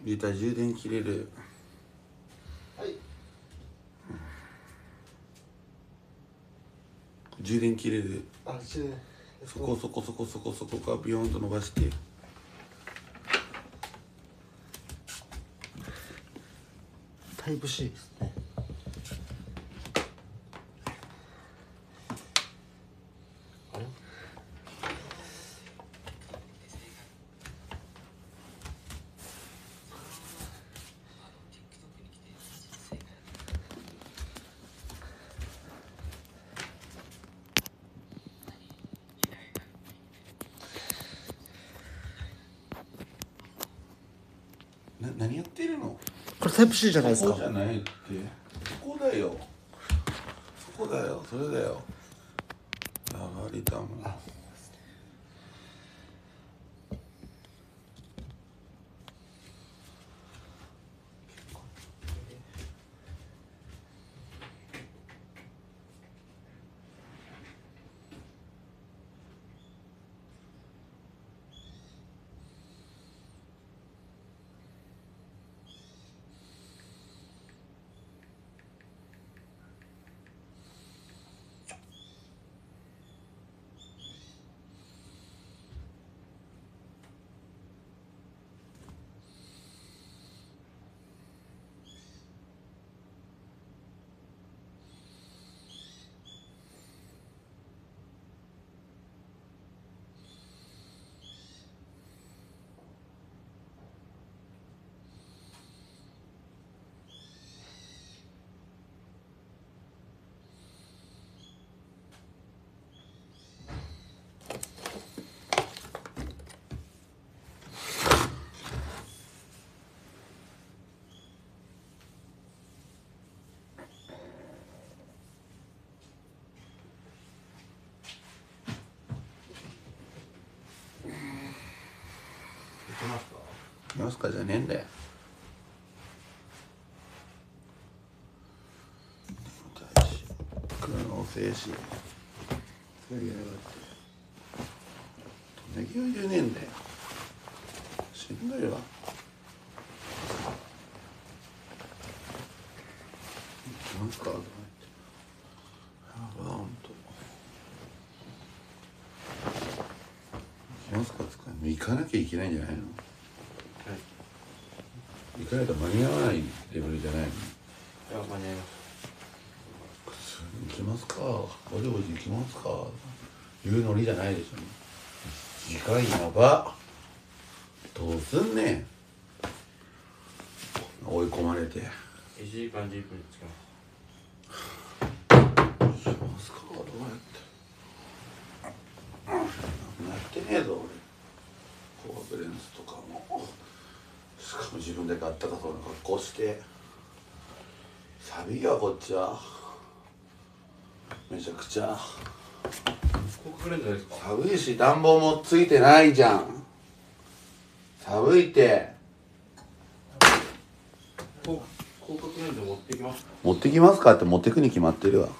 ギター充電切れる。 はい。 充電切れる。 あ、充電。 そこからビヨーンと伸ばして。 タイプ C ですね。あれ？ 何やってるの？ これタイプ C じゃないですか。 そこじゃないって。そこだよ。そこだよ。それだよ。やばりだもん。いますかじゃねえんだよ。空の静止。それやがって。ネギは言えねえんだよ。しんどいわ。行きますかとか言って。やばほんと。行きますかつか行かなきゃいけないんじゃないの？行かないと間に合わないレベルじゃないの？いや、間に合います。 行きますか、おじおじ行きますか言うノリじゃないでしょ。時間やば。どうすんねん。追い込まれて。 1時間10分につきます。しますかどうやって。やってねえぞ俺。コアブレンスとかも。しかも自分で買ったかそうな格好して寒いわこっちは。めちゃくちゃ広角レンズですか？ 寒いし暖房もついてないじゃん。寒いって。 広角レンズ持ってきますか？ 持ってきますかって持ってくに決まってるわ。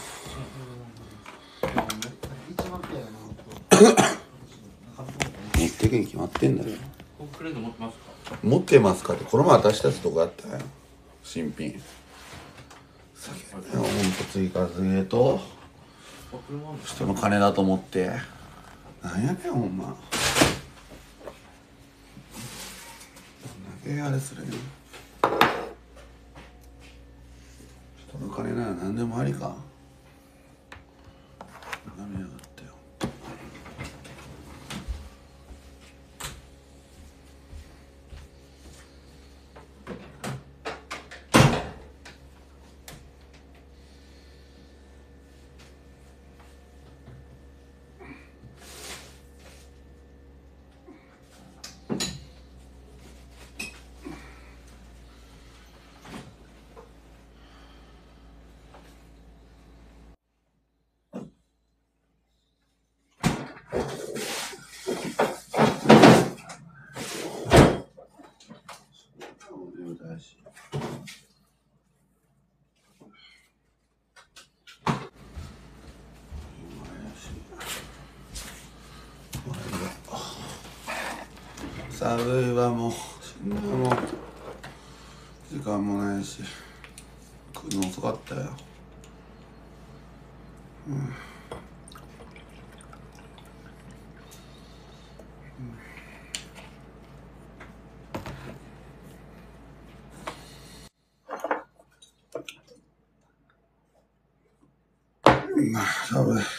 持ってくに決まってんだよ。 広角レンズ持ってますか？ 持ってますかってこの前渡したやつとこあったよ。新品。ほんと追加税と人の金だと思ってなんやねんほんま。どんだけあれするねん。人の金なら何でもありか。ダメやがったよ。寒いわもう死もう時間もないし来るの遅かったよ。寒い。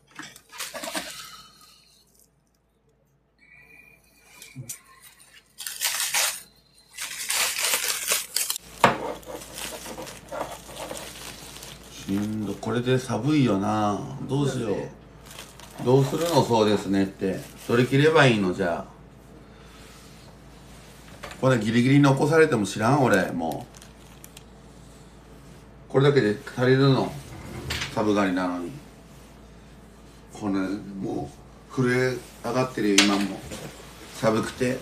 しんど、これで寒いよな。どうしよう。どうするの？そうですねって取り切ればいいの？じゃあこれギリギリに起こされても知らん。俺もうこれだけで足りるの？寒がりなのにこれもう震え上がってるよ今も。寒くて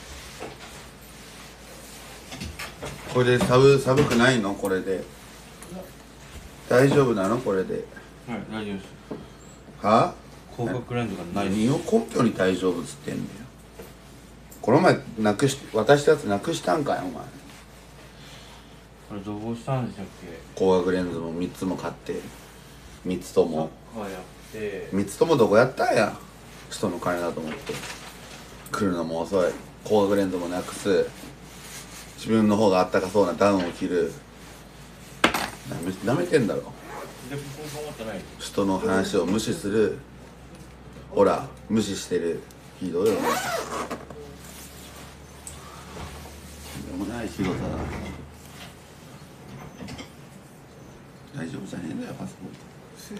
これで寒くないの？これで大丈夫なの？これで。 はい、大丈夫です。 は？ 広角レンズがないです。 何を根拠に大丈夫っつってんだよ。この前渡したやつなくしたんかよお前。 これどうしたんでしたっけ？ 光学レンズも3つも買って3つともやって 3つともどこやったんや。人の金だと思って来るのも遅い。光学レンズもなくす。自分の方があったかそうなダウンを着る。なめてんだろ。 で、ここ思ってない。 人の話を無視する。ほら無視してる。ひどいよね。でもない仕事だ。大丈夫じゃねえんだよパスポート。せや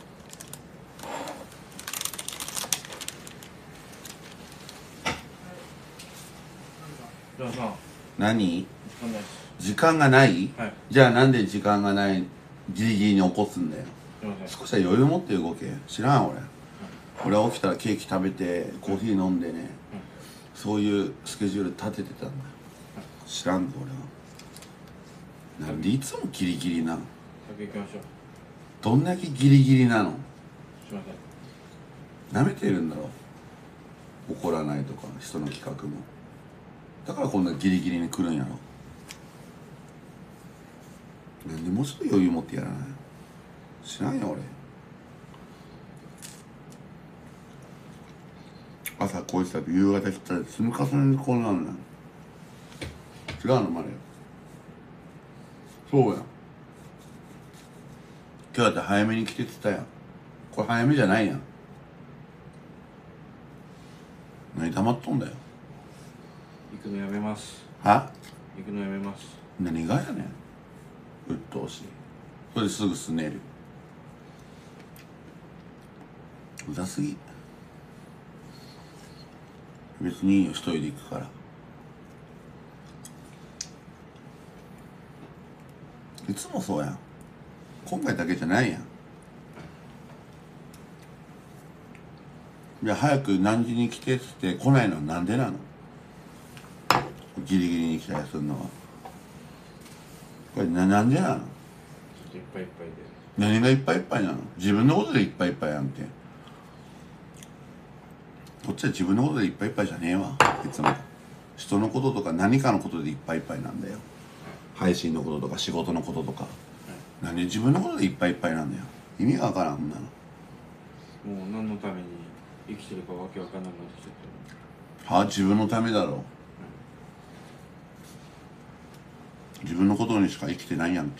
じゃあさん、 何？ わかんないです。 時間がない？ はい。 じゃあなんで時間がないギリギリに起こすんだよ。 すいません。 少しは余裕持って動け。知らん俺は起きたらケーキ食べてコーヒー飲んでね、そういうスケジュール立ててたんだよ。知らんぞ俺は。なんでいつもギリギリなの？ 先行きましょう。 どんだけギリギリなの？ すいません。 なめてるんだろ。怒らないとか人の企画も。だからこんなギリギリに来るんやろ。なんでもうちょっと余裕持ってやらない？知らんよ俺。朝こいつだと夕方来たら積み重ねでこうなるのよ。違うのマレー。そうやん。今日だって早めに来てって言ったやん。これ早めじゃないやん。何黙っとんだよ。 行くのやめます。 は？ 行くのやめます。 何がやねん。鬱陶しい。それですぐすねる。うざすぎ。別にいいよ一人で行くから。いつもそうやん。今回だけじゃないやん。いや早く何時に来てっつって来ないのはなんでなの？ギリギリに来たりするのはこれなんでなの？ ちょっといっぱいいっぱいで。 何がいっぱいいっぱいなの？自分のことでいっぱいいっぱいやんけ。こっちは自分のことでいっぱいいっぱいじゃねえわ。いつも人のこととか何かのことでいっぱいいっぱいなんだよ。配信のこととか仕事のこととか。何で自分のことでいっぱいいっぱいなんだよ。意味がわからんもんなの。 もう何のために生きてるかわけわかんなくなってきちゃってる。 はあ、自分のためだろう。自分のことにしか生きてないやんけ。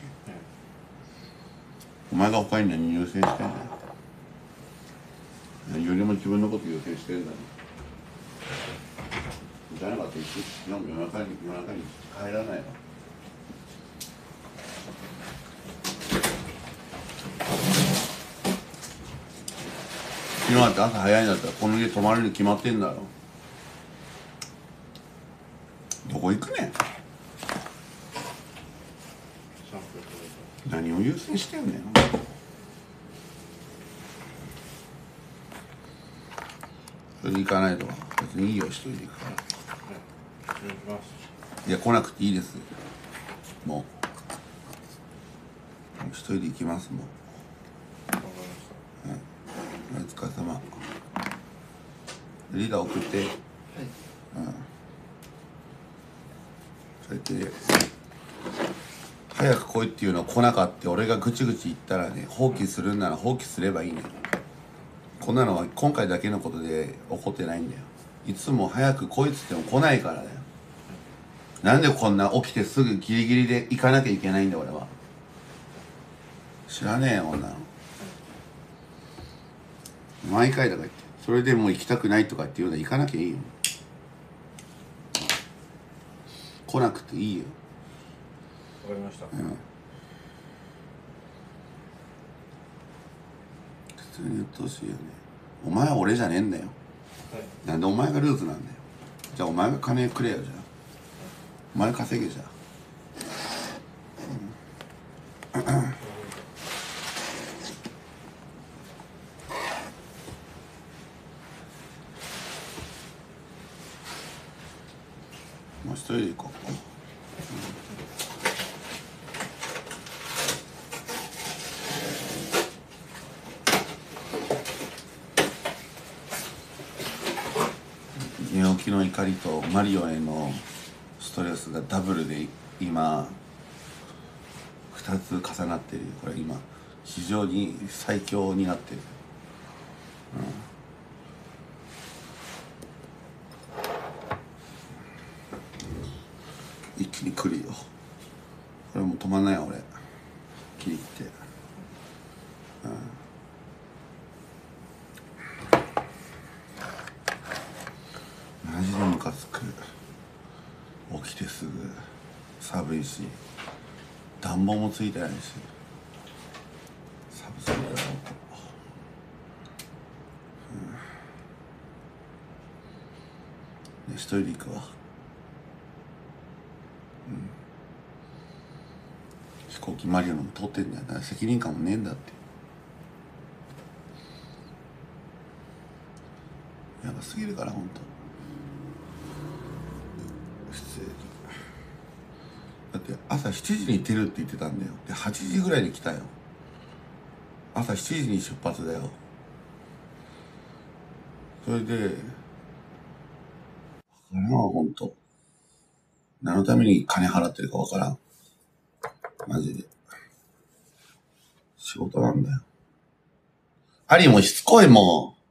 お前が他に何優先してんだよ。何よりも自分のこと優先してるんだよ。じゃなかったら夜中に帰らないの。昨日だって朝早いんだったらこの家泊まるに決まってんだろ。どこ行くねん。何を優先してんねん。それで行かないと別にいいよ一人で行くから。 お願いします。 いや来なくていいです。もう一人で行きますもん。 わかりました。 お疲れ様。リーダー送って。 はい。 うん。 それで早く来いっていうの来なかって俺がぐちぐち言ったらね、放棄するんなら放棄すればいいね。こんなのは今回だけのことで起こってないんだよ。いつも早く来いっつっても来ないからだよ。なんでこんな起きてすぐギリギリで行かなきゃいけないんだよ俺は。知らねえよこんなの。毎回だから言って、それでもう行きたくないとかっていうのは行かなきゃいいよ。来なくていいよ。 わかりました。 うん、普通に言ってほしいよね。お前は俺じゃねえんだよ。 はい。 なんでお前がルーズなんだよ。じゃあお前が金くれよ。じゃあお前稼げ。じゃあもう一人で行こう。寝起きの怒りとマリオへのストレスがダブルで今2つ重なってるよ。これ今非常に最強になってる。一気に来るよ。これもう止まんないよ俺。切りってマジでムカつく。起きてすぐ寒いし暖房もついてないし寒すぎだろ。一人で行くわ。飛行機マリオのも取ってんだよ。だから責任感もねえんだって。やばすぎるからほんと。普通にだって朝7時に出るって言ってたんだよ。で8時ぐらいに来たよ。朝7時に出発だよ。それで分からんわほんと。何のために金払ってるか分からん。マジで仕事なんだよ。アリもしつこいもん。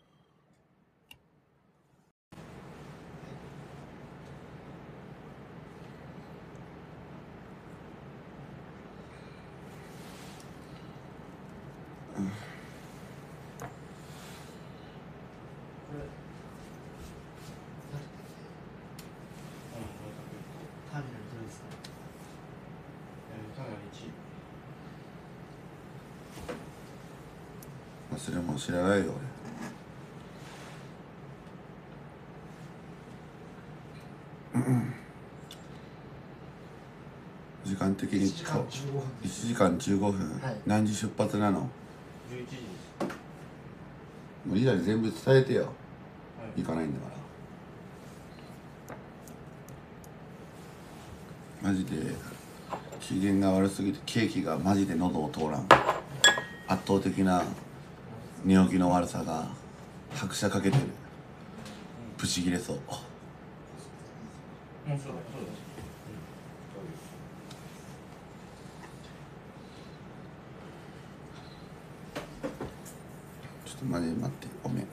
ターミナルどれですか？ ターミナル1。 それも知らないよ俺。時間的に 1時間15分。 1時間15分、 はい、 何時出発なの 11時です。 もうリーダーに全部伝えてよ、 はい、 行かないんだからマジで機嫌が悪すぎてケーキがマジで喉を通らん。圧倒的な寝起きの悪さが拍車かけてる。ブチギレそう。 もうそうだそうだ。 ちょっとマジで待ってごめん。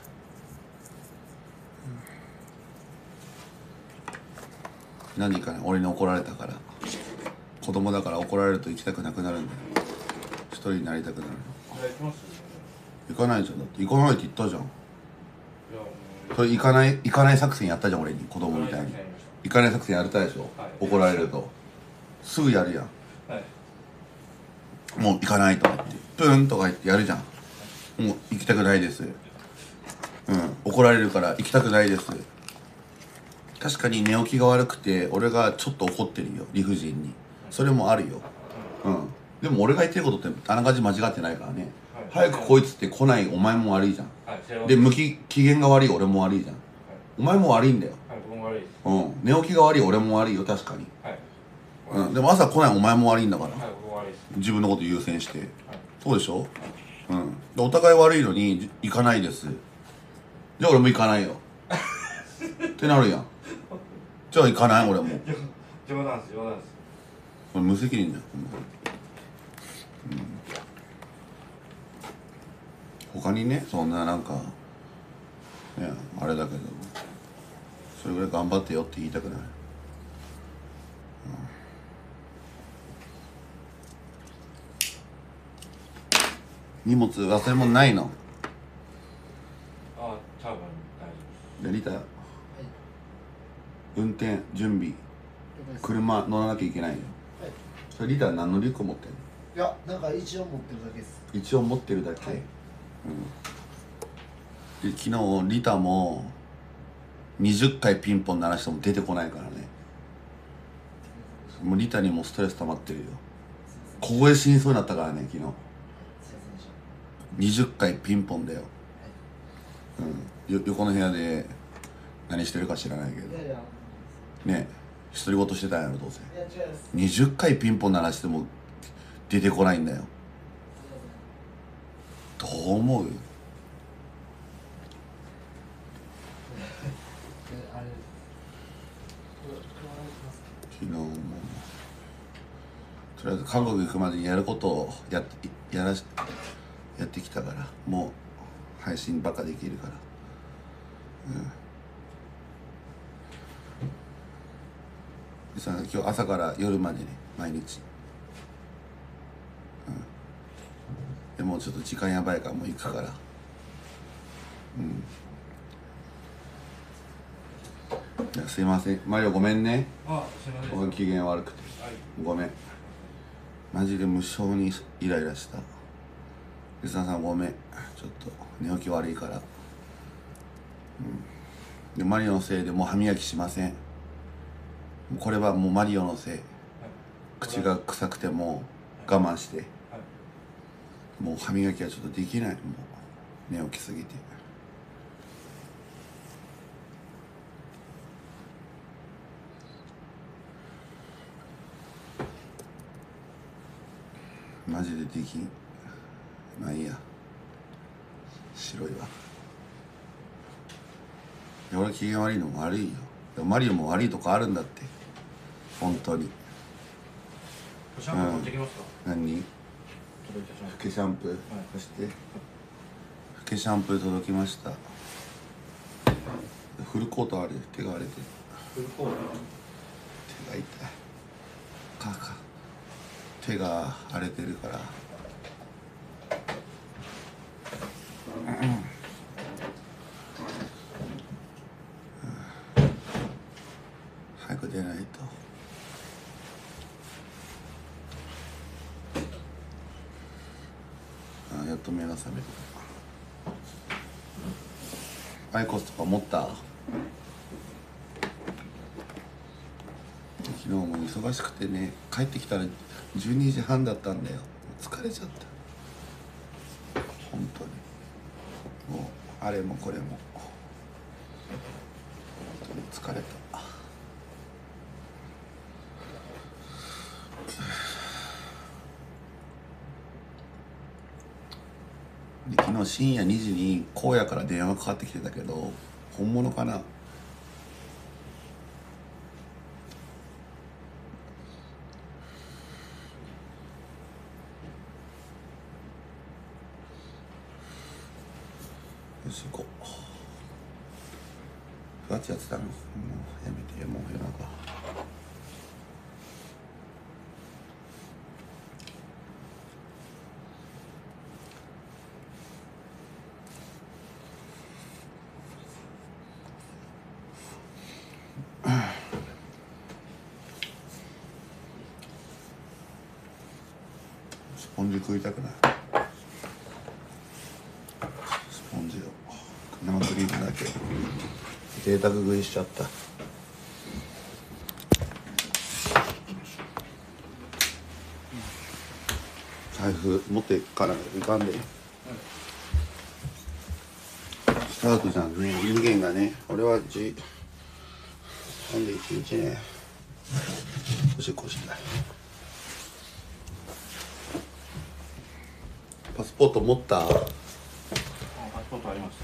何かね、俺に怒られたから。子供だから怒られると行きたくなくなるんだよ。一人になりたくなるの。 これ行きます？ 行かないじゃん。だって行かないって言ったじゃん。 いやそれ行かない作戦やったじゃん俺に。子供みたいに行かない作戦やりたいでしょ、 はい、 怒られるとすぐやるやん。 はい、 もう行かないとか言ってプンとか言ってやるじゃん。もう行きたくないです。怒られるから行きたくないです。確かに寝起きが悪くて俺がちょっと怒ってるよ、理不尽に。それもあるよ。でも俺が言ってることってあながち間違ってないからね。早くこいつって来ないお前も悪いじゃん。で機嫌が悪い俺も悪いじゃん。お前も悪いんだよ。 僕も悪いです。 寝起きが悪い俺も悪いよ確かに。でも朝来ないお前も悪いんだから。 僕も悪いです。 自分のこと優先して。そうでしょ。でお互い悪いのに行かないです。じゃあ俺も行かないよってなるやん。じゃあ行かない俺も。 冗談です冗談です。 これ無責任だよ、他にね、そんななんかね、あれだけどそれぐらい頑張ってよって言いたくない。荷物忘れ物ないの？ あ、多分大丈夫です。 でリタはい。 運転準備車乗らなきゃいけないよ。 はい。 それリタ何のリュック持ってんの？ いや、なんか一応持ってるだけです。 一応持ってるだけ、 はい。 で昨日リタも20回ピンポン鳴らしても出てこないからね。もうリタにもストレス溜まってるよ。小声死にそうになったからね昨日。 すいませんでし 20回ピンポンだよ、横の部屋で何してるか知らないけどた。いやいや。 ね、独り言してたんやろどうせ。 いや、違います。 20回ピンポン鳴らしても出てこないんだよ。どう思う？ あれ。 昨日もとりあえず韓国行くまでにやることをやってきたから、もう配信ばっかできるから。でさ、今日朝から夜までね、毎日。でもうちょっと時間やばいからもう行くから。いやすいません、マリオごめんね。 あ、すいません。 僕機嫌悪くてはい。 ごめん。マジで無性にイライラした。リスナーさんごめん、ちょっと寝起き悪いから。でマリオのせいでもう歯磨きしません。これはもうマリオのせい。 はい。 口が臭くても我慢して、 はい。 もう歯磨きはちょっとできない。もう寝起きすぎて。マジでできん。まあいいや、白いわ。いや俺機嫌悪いのも悪いよ。でもマリオも悪いとこあるんだって、本当に。 シャンプー持ってきますか？ 何？ 届いたシャンフケシャンプー、そしてフケシャンプー届きました。フルコートある。手が荒れてる。 プー。フルコート。 手が痛い。手が荒れてるから。早く出ないと。やっと目が覚めた。アイコスとか持った？昨日も忙しくてね、帰ってきたら12時半だったんだよ。疲れちゃった、本当に。もうあれもこれも本当に疲れた。で昨日深夜2時に荒野から電話かかってきてたけど、本物かな。よし行こう。ふわっちやってたの？もうやめて、もう夜中。スポンジ食いたくない？スポンジを生クリームだけ贅沢食いしちゃった。財布持ってからいかんで、スタートじゃんね、人間がね。俺はなんで一日ねおしっこしない。パスポート持った？ パスポートあります。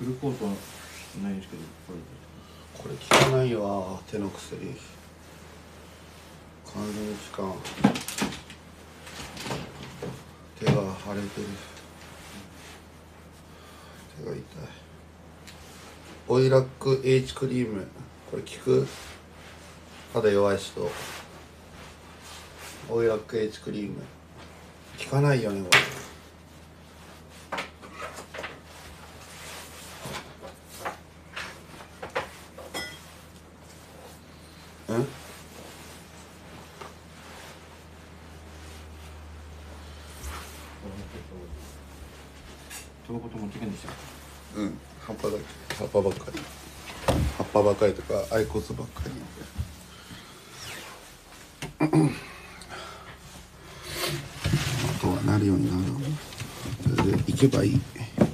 フルコートはないですけど、 これ効かないわ、手の薬完全に効かん。手が腫れてる。手が痛い。オイラック H クリーム、これ効く？肌弱い人。オイラック H クリーム効かないよね、これ。うん？ タバコと持ってくんですよ。 うん、葉っぱだけ、葉っぱばっかり。葉っぱばっかりとか、アイコスばっかり。あとはなるようになる。それで行けばいい。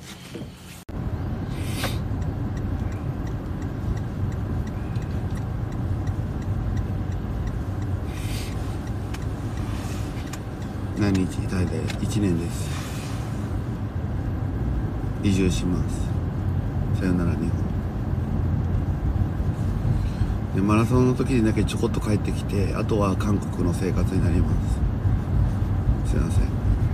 何日タイで1年です。移住します。さよなら日本で、マラソンの時にだけちょこっと帰ってきて、あとは韓国の生活になります。すいません。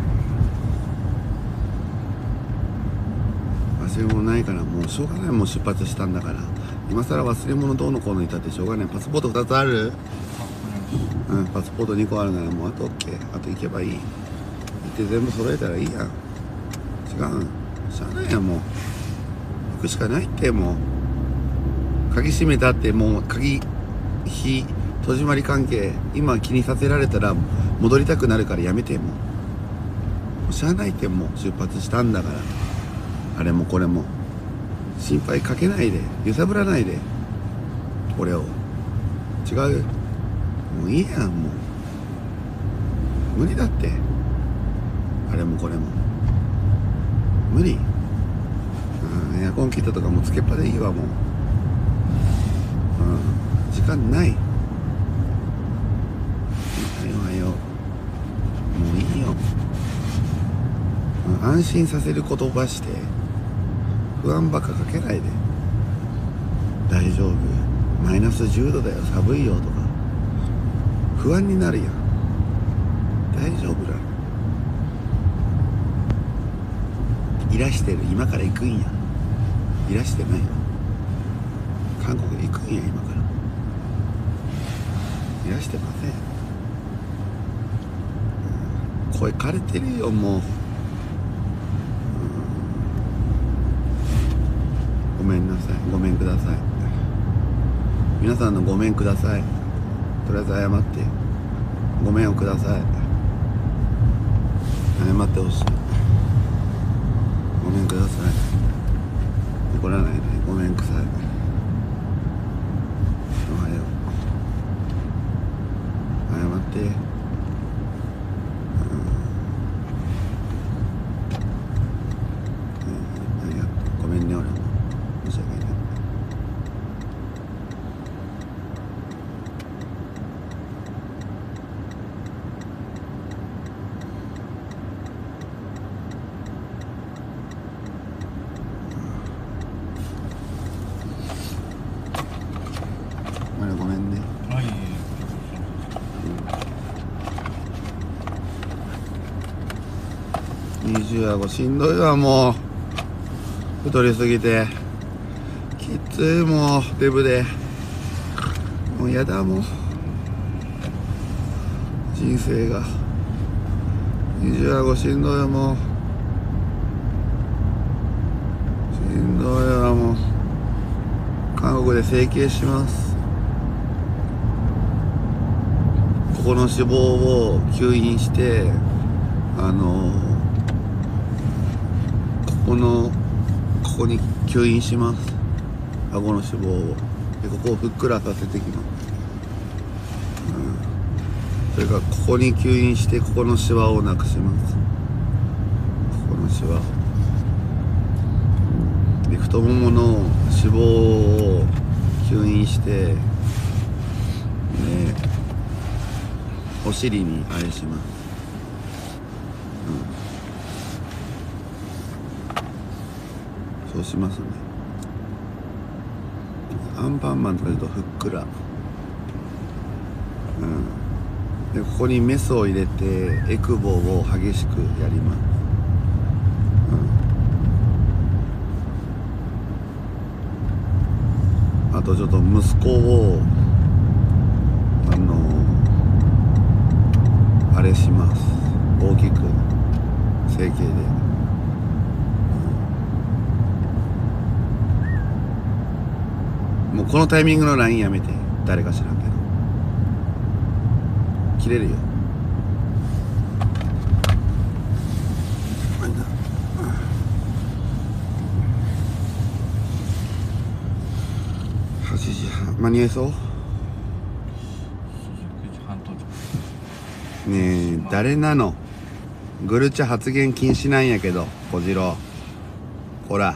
忘れ物ないからもうしょうがない。もう出発したんだから、今更忘れ物どうのこうのいたってしょうがない。パスポート2つある？うん、パスポート2個あるならもうあと OK。 あと行けばいい。行って全部揃えたらいいやん。違う、しゃあないやん。もう行くしかないって。もう鍵閉めたって、もう鍵非戸締まり関係今気にさせられたら戻りたくなるからやめて。もうしゃあないって。もう出発したんだから、あれもこれも心配かけないで、揺さぶらないで俺を。違う、もういいやん。もう無理だって。あれもこれも無理。エアコン切ったとかもつけっぱでいいわ。もう、時間ない。はよはよ、もういいよ。安心させる言葉して不安ばっかかけないで。大丈夫、マイナス10度だよ、寒いよとか不安になるやん。大丈夫だ。いらしてる。今から行くんや。いらしてないよ。韓国行くんや今から。いらしてません。声枯れてるよもう。ごめんなさい。ごめんください。皆さんのごめんください。とりあえず謝ってごめんをください。謝ってほしい。ごめんください。怒らないで。ごめんください。おはよう。謝って。ごめんね。俺も申し訳ない。ごめんね。 はい。 20はしんどいわ。もう太りすぎてきつい。もうデブでもうやだ。もう人生が25しんどいよ。もうしんどいわ。もう韓国で整形します。ここの脂肪を吸引してここに吸引します。顎の脂肪を。でここをふっくらさせてきます。それからここに吸引して、ここのシワをなくします。ここのシワで太ももの脂肪を吸引して、でお尻にあれします。そうしますね。 アンパンマンとか言うとふっくら。でここにメスを入れてエクボを激しくやります。あとちょっと息子をあれします。大きく整形で、もうこのタイミングの LINE やめて。誰か知らんけど切れるよ。8時半間に合いそう？ 9時半到着。 ねえ誰なの？グルチャ発言禁止なんやけど、小次郎。ほら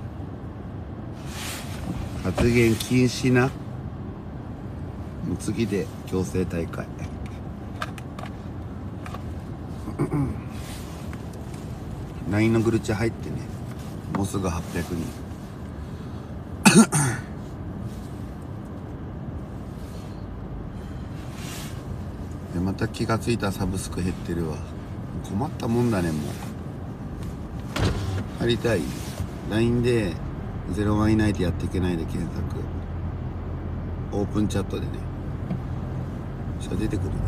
発言禁止な。もう次で強制大会。LINE のグルチャ入ってね。もうすぐ800人。でまた気がついたらサブスク減ってるわ。困ったもんだね。もう入りたい。 LINE で01いないとやっていけないで検索、オープンチャットでね、そしたら出てくるね。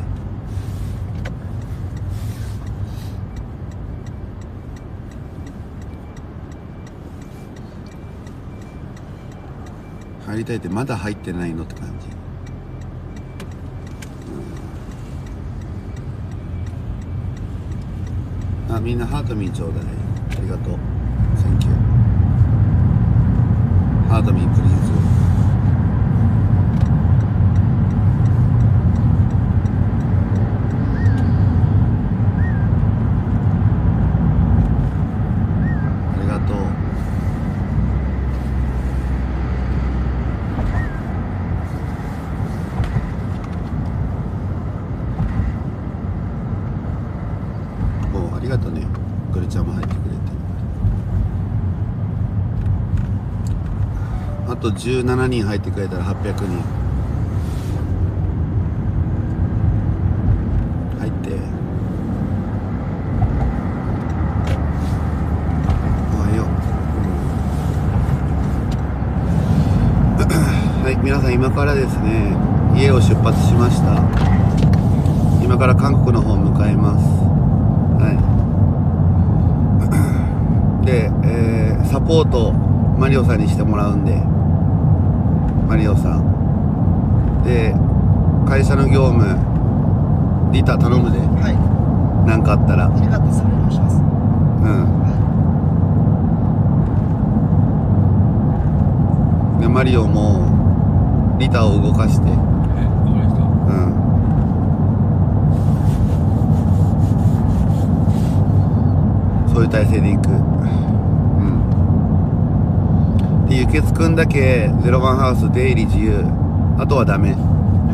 入りたいってまだ入ってないのって感じ。あ、みんなハートミーちょうだい。ありがとう。センキュー。ハートミープリーズ。ありがとう。ありがとうね。グルちゃんも入ってくれて。あと17人入ってくれたら800人入って。おはよう。はい、皆さん今からですね、家を出発しました。今から韓国の方向かいます。で、サポートマリオさんにしてもらうんで、マリオさんで会社の業務リタ頼むで。 はい。 何かあったら。 ありがとう。それお願いします。 でマリオもリタを動かして。 わかりました。 そういう体制でいく。で、ゆけつくんだけ01ハウス出入り自由。あとはダメ。 了解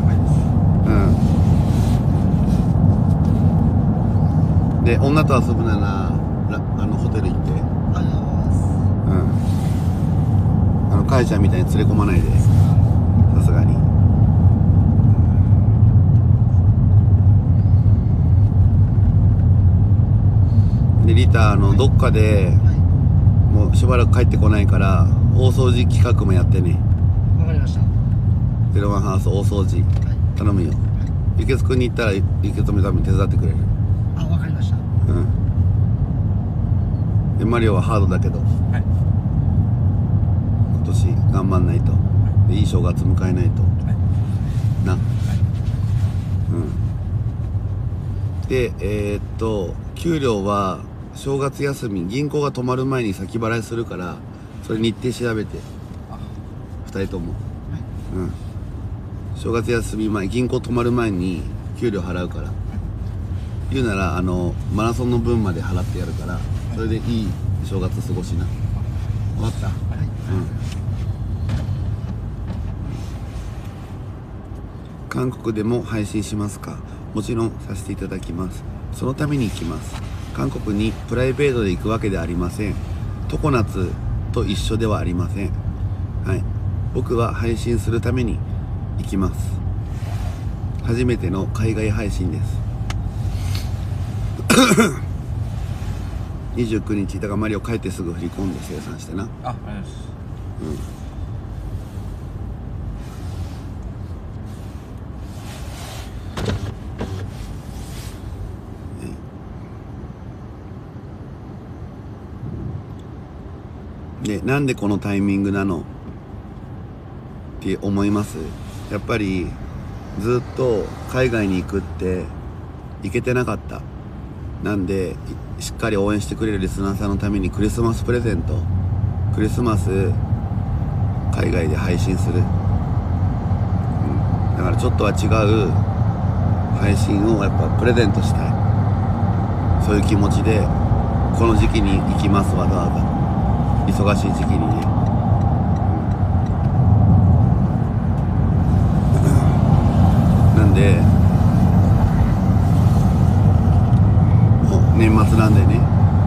です。 で、女と遊ぶならホテル行って。 ありがとうございます。 かえちゃんみたいに連れ込まないで。さすがに。でリタどっかでもうしばらく帰ってこないから大掃除企画もやってね。 わかりました。 01ハウス大掃除頼むよ。ゆけつくんに行ったらゆけつめ多分手伝ってくれる。 あ、わかりました。 でマリオはハードだけど、 はい、 今年頑張んないと。でいい正月迎えないと、な、で給料は正月休み銀行が止まる前に先払いするから、それ日程調べて2人とも、正月休み前銀行止まる前に給料払うから、言うならマラソンの分まで払ってやるから、それでいい正月過ごしな。分かった？韓国でも配信しますか？もちろんさせていただきます。そのために行きます。韓国にプライベートで行くわけではありません。常夏と一緒ではありません。はい、 僕は配信するために行きます。初めての海外配信です。29日だからマリオ帰ってすぐ振り込んで生産してな。 ありがとうございます。 で、なんでこのタイミングなのって思います。やっぱりずっと海外に行くって行けてなかった。なんでしっかり応援してくれるリスナーさんのためにクリスマスプレゼント、クリスマス海外で配信する、だからちょっとは違う配信をやっぱプレゼントしたい、そういう気持ちでこの時期に行きます。わざわざ忙しい時期にね、なんでもう年末なんでね、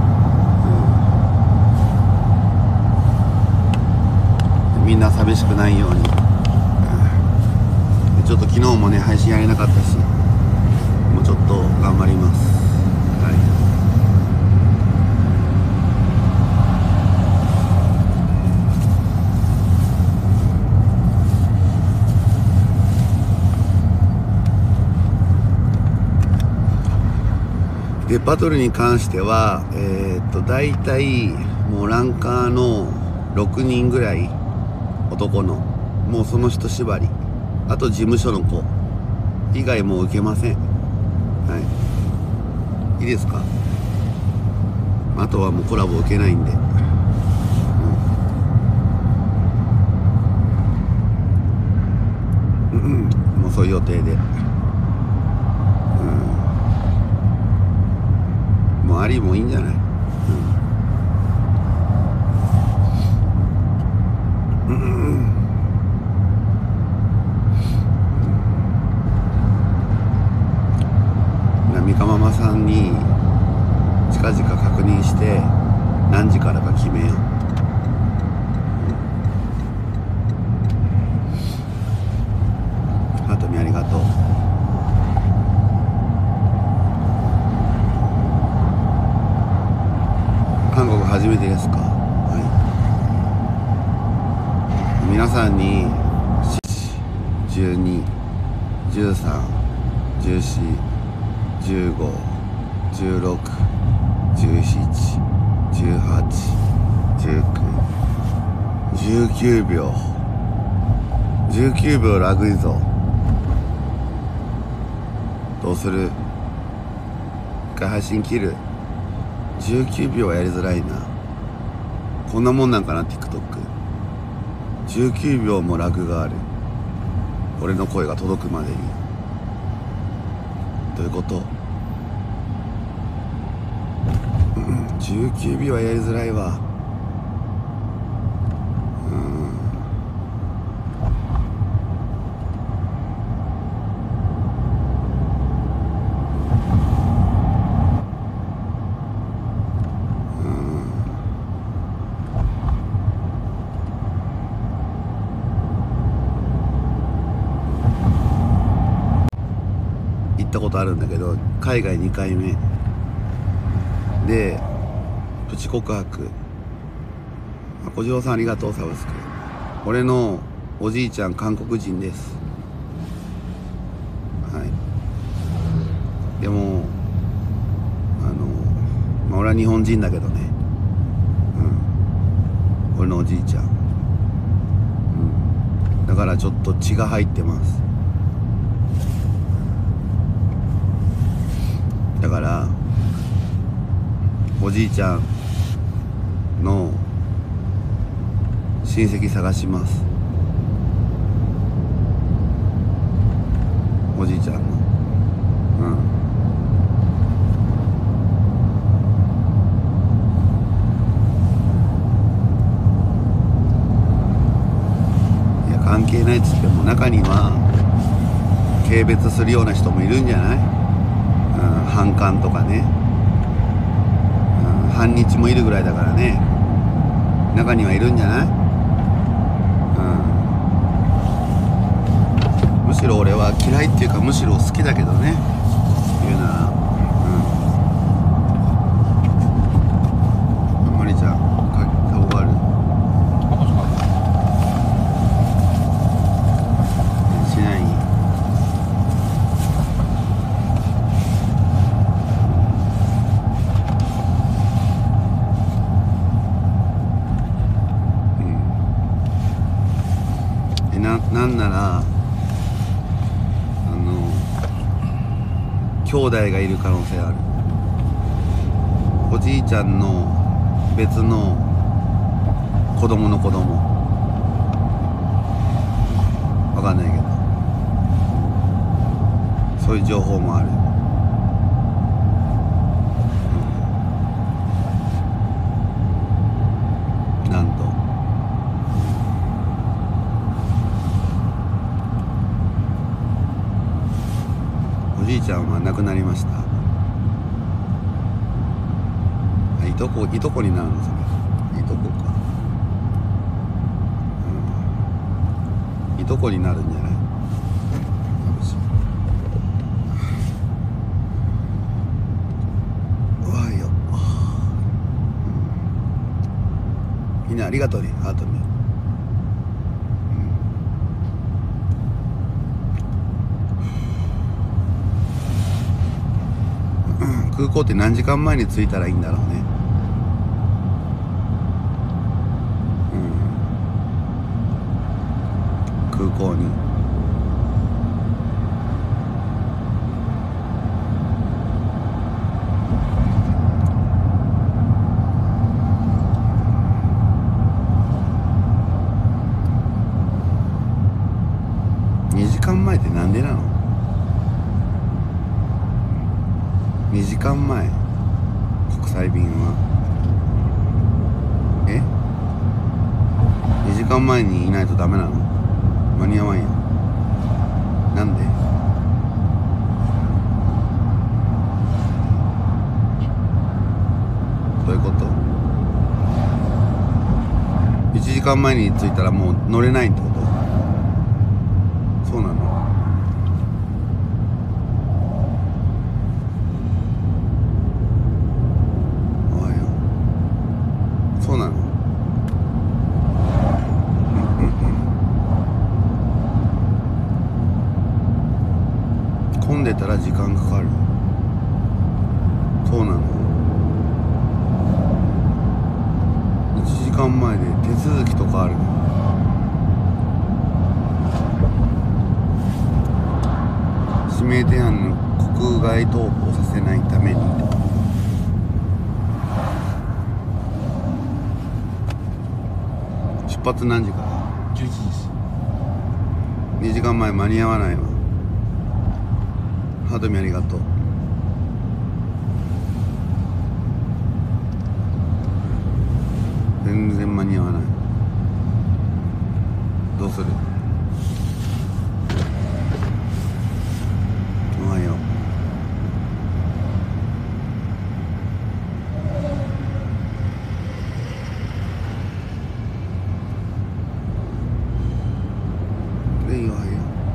みんな寂しくないように、ちょっと昨日もね配信やれなかったし、もうちょっと頑張ります。でバトルに関してはだいたいもうランカーの6人ぐらい男の、もうその人縛り、あと事務所の子以外もう受けません。はい、いいですか。あとはもうコラボ受けないんで、もうそういう予定で、もうありもいいんじゃない。みかママさんに近々確認して何時からか決めよう。ハトミありがとう。韓国初めてですか。はい、皆さんに12、13、14、15、16、17、18、19、19秒、19秒ラグいぞ。どうする？一回配信切る。19秒はやりづらいな。こんなもんなんかな TikTok。 19秒もラグがある。俺の声が届くまでに。どういうこと？19秒はやりづらいわ。行ったことあるんだけど、海外2回目でプチ告白。小次郎さんありがとう。サブスク。俺のおじいちゃん韓国人です。はい。でも俺は日本人だけどね、俺のおじいちゃん、だからちょっと血が入ってます。だからおじいちゃんの親戚探します。おじいちゃんのいや関係ないっつっても中には軽蔑するような人もいるんじゃない？反感とかね、反日もいるぐらいだからね、中にはいるんじゃない？ ろ俺は嫌いっていうかむしろ好きだけどね、言うなら。マリちゃん顔があるしない。なんなら兄弟がいる可能性ある。おじいちゃんの別の子供の子供わかんないけど、そういう情報もある。なんとおじいちゃんは亡くなりました。いとこになるのそれ。いとこか、いとこになるんじゃない。うわよ、みんなありがとうね、ハートに。空港って何時間前に着いたらいいんだろうね。空港に2時間前ってなんでなの？2時間前、国際便は2時間前にいないとダメなの？間に合わんやん。なんで？どういうこと？ 1 時間前に着いたらもう乗れないってこと？そうなの？そうなの？混んでたら時間かかる。そうなの？1時間前で手続きとかあるの？指名手配の国外逃亡させないために出発何時から？ 11時です。 2時間前間に合わないわ。ハートミありがとう。全然間に合わない。どうする？おはよう。おはよう。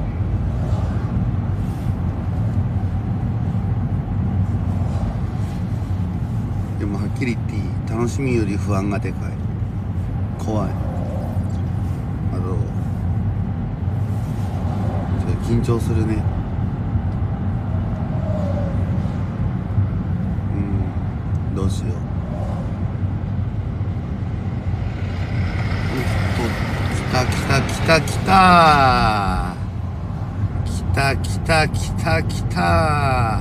でもはっきり言っていい、楽しみより不安がでかい。怖い。あとちょっと緊張するね。どうしよう。来た来た来た来た来た来た来た来た。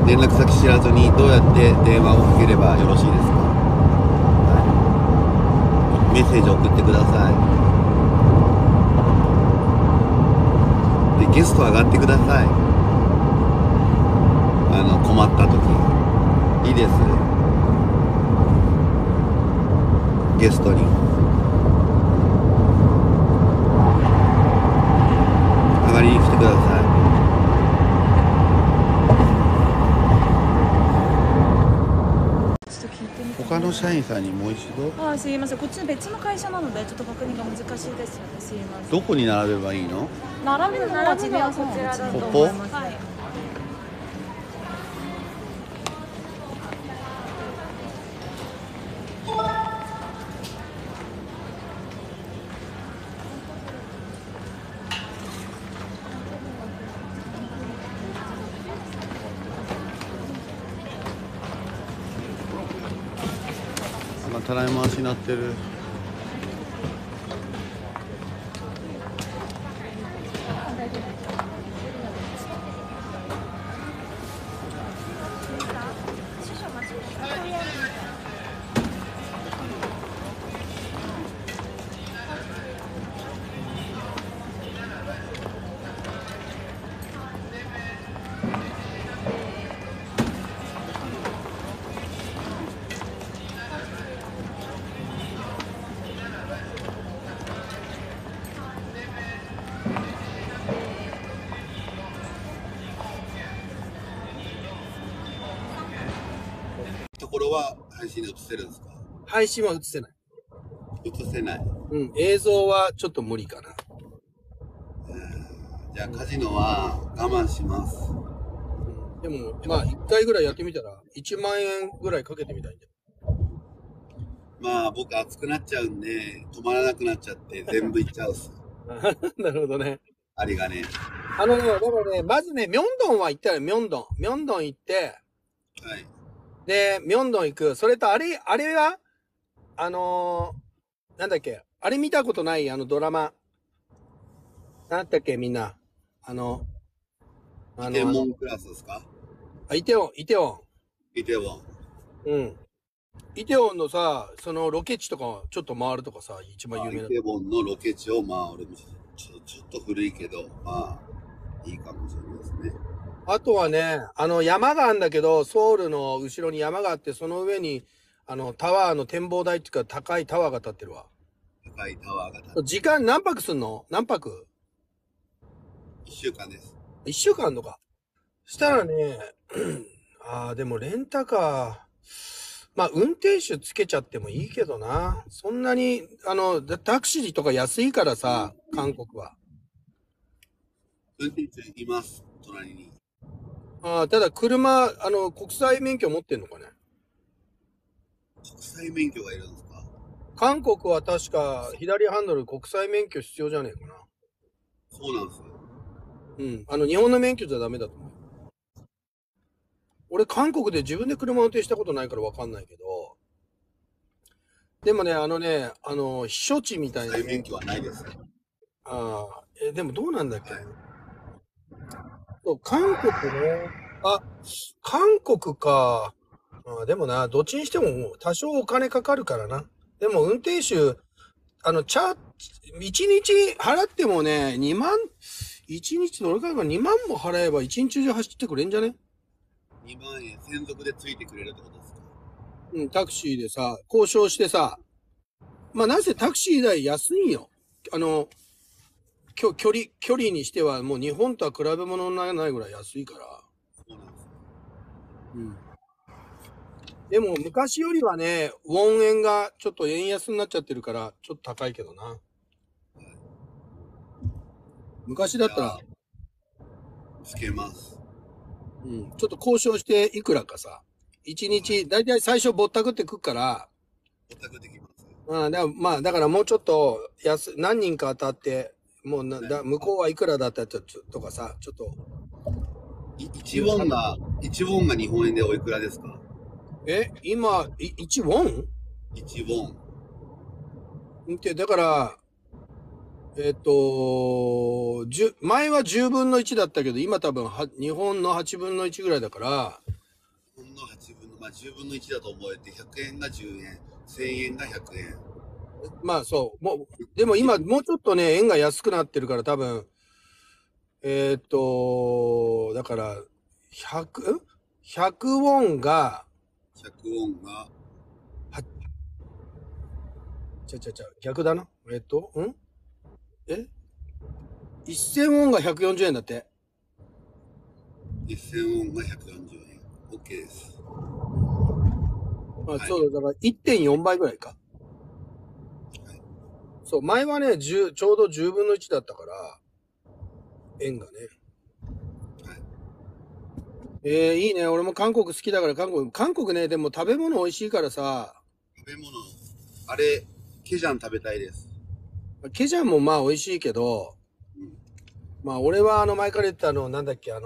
連絡先知らずにどうやって電話をかければよろしいですか？はい、メッセージを送ってください。でゲスト上がってください。困った時いいです。ゲストに上がりに来てください。他の社員さんにもう一度。 あ、すいません。こっち別の会社なのでちょっと確認が難しいですよね。すいません。 どこに並べばいいの？ 並べるのは自分はこちらだと思います。はい。 たらい回しになってる。ところは配信で映せるんですか？ 配信は映せない。 映せない。 うん、映像はちょっと無理かな。 じゃあカジノは我慢します。 でも、まあ、1回ぐらいやってみたら、1万円ぐらいかけてみたいんで。 まあ、僕熱くなっちゃうんで、止まらなくなっちゃって、全部いっちゃうっす。 なるほどね。 ありがね。 だからね、まずね、ミョンドンは行ったらミョンドン行って、 はい。 で、ミョンドン行く。それと、あれはなんだっけ、あれ見たことない？ドラマ。なんだっけ、みんな。 イテウォンクラスですか？ イテウォン。 イテウォン。 うん。イテウォンのさ、そのロケ地とかちょっと回るとかさ、一番有名な。 イテウォンのロケ地を回る。ちょっと古いけど、まあ、いいかもしれないですね。 あとはね、山があるんだけど、ソウルの後ろに山があって、その上に、タワーの展望台っていうか、高いタワーが立ってるわ。 高いタワーが立ってる。 時間何泊すんの？何泊？ 1週間です。 1週間あんのか。したらね、でもレンタカー、まあ、運転手つけちゃってもいいけどな。そんなに、タクシーとか安いからさ、韓国は。 運転手います、隣に。 ただ車、国際免許持ってんのかね。 国際免許がいるんですか？ 韓国は確か、左ハンドル国際免許必要じゃねえかな。 そうなんですよ。 うん。日本の免許じゃダメだと思う。俺、韓国で自分で車運転したことないからわかんないけど、でもね、避暑地みたいな。 国際免許はないです。 でもどうなんだっけ？そう、韓国ね。韓国か。でもな、どっちにしても多少お金かかるからな。でも運転手、1日払ってもね、2万、1日どれくらいか2万も払えば1日中走ってくれんじゃね ？2万円専属でついてくれるってことですか？ うん、タクシーでさ、交渉してさ、まあなぜタクシー代安いんよ。距離にしてはもう日本とは比べ物にならないぐらい安いから。 そうなんですよ。 うん。でも昔よりはね、ウォン円がちょっと円安になっちゃってるから、ちょっと高いけどな。昔だったら、 つけます。 うん、ちょっと交渉していくらかさ、1日、だいたい最初ぼったくってくっから、 ぼったくってきます。 だからもうちょっと何人か当たって、もう向こうはいくらだったとかさ、ちょっと。 1ウォンが日本円でおいくらですか？ 今、1ウォン ?1 ウォン。 だから、前は10分の1だったけど、今多分日本の8分の1ぐらいだから、 ほんの8分の、まあ10分の1だと思えて、100円が10円、1000円が100円。 まあそう。でも今、もうちょっとね、円が安くなってるから多分、だから、100ウォンが、 100ウォンが、 逆だな。1000ウォンが140円だって。 1000ウォンが140円。OK です。 まあ、そうだ、だから1.4 倍ぐらいか。そう、前はね、ちょうど10分の1だったから、円がね。いいね。俺も韓国好きだから韓国ね、でも食べ物美味しいからさ。 食べ物、あれ、ケジャン食べたいです。 ケジャンもまあ美味しいけど、まあ俺は前から言ったなんだっけ、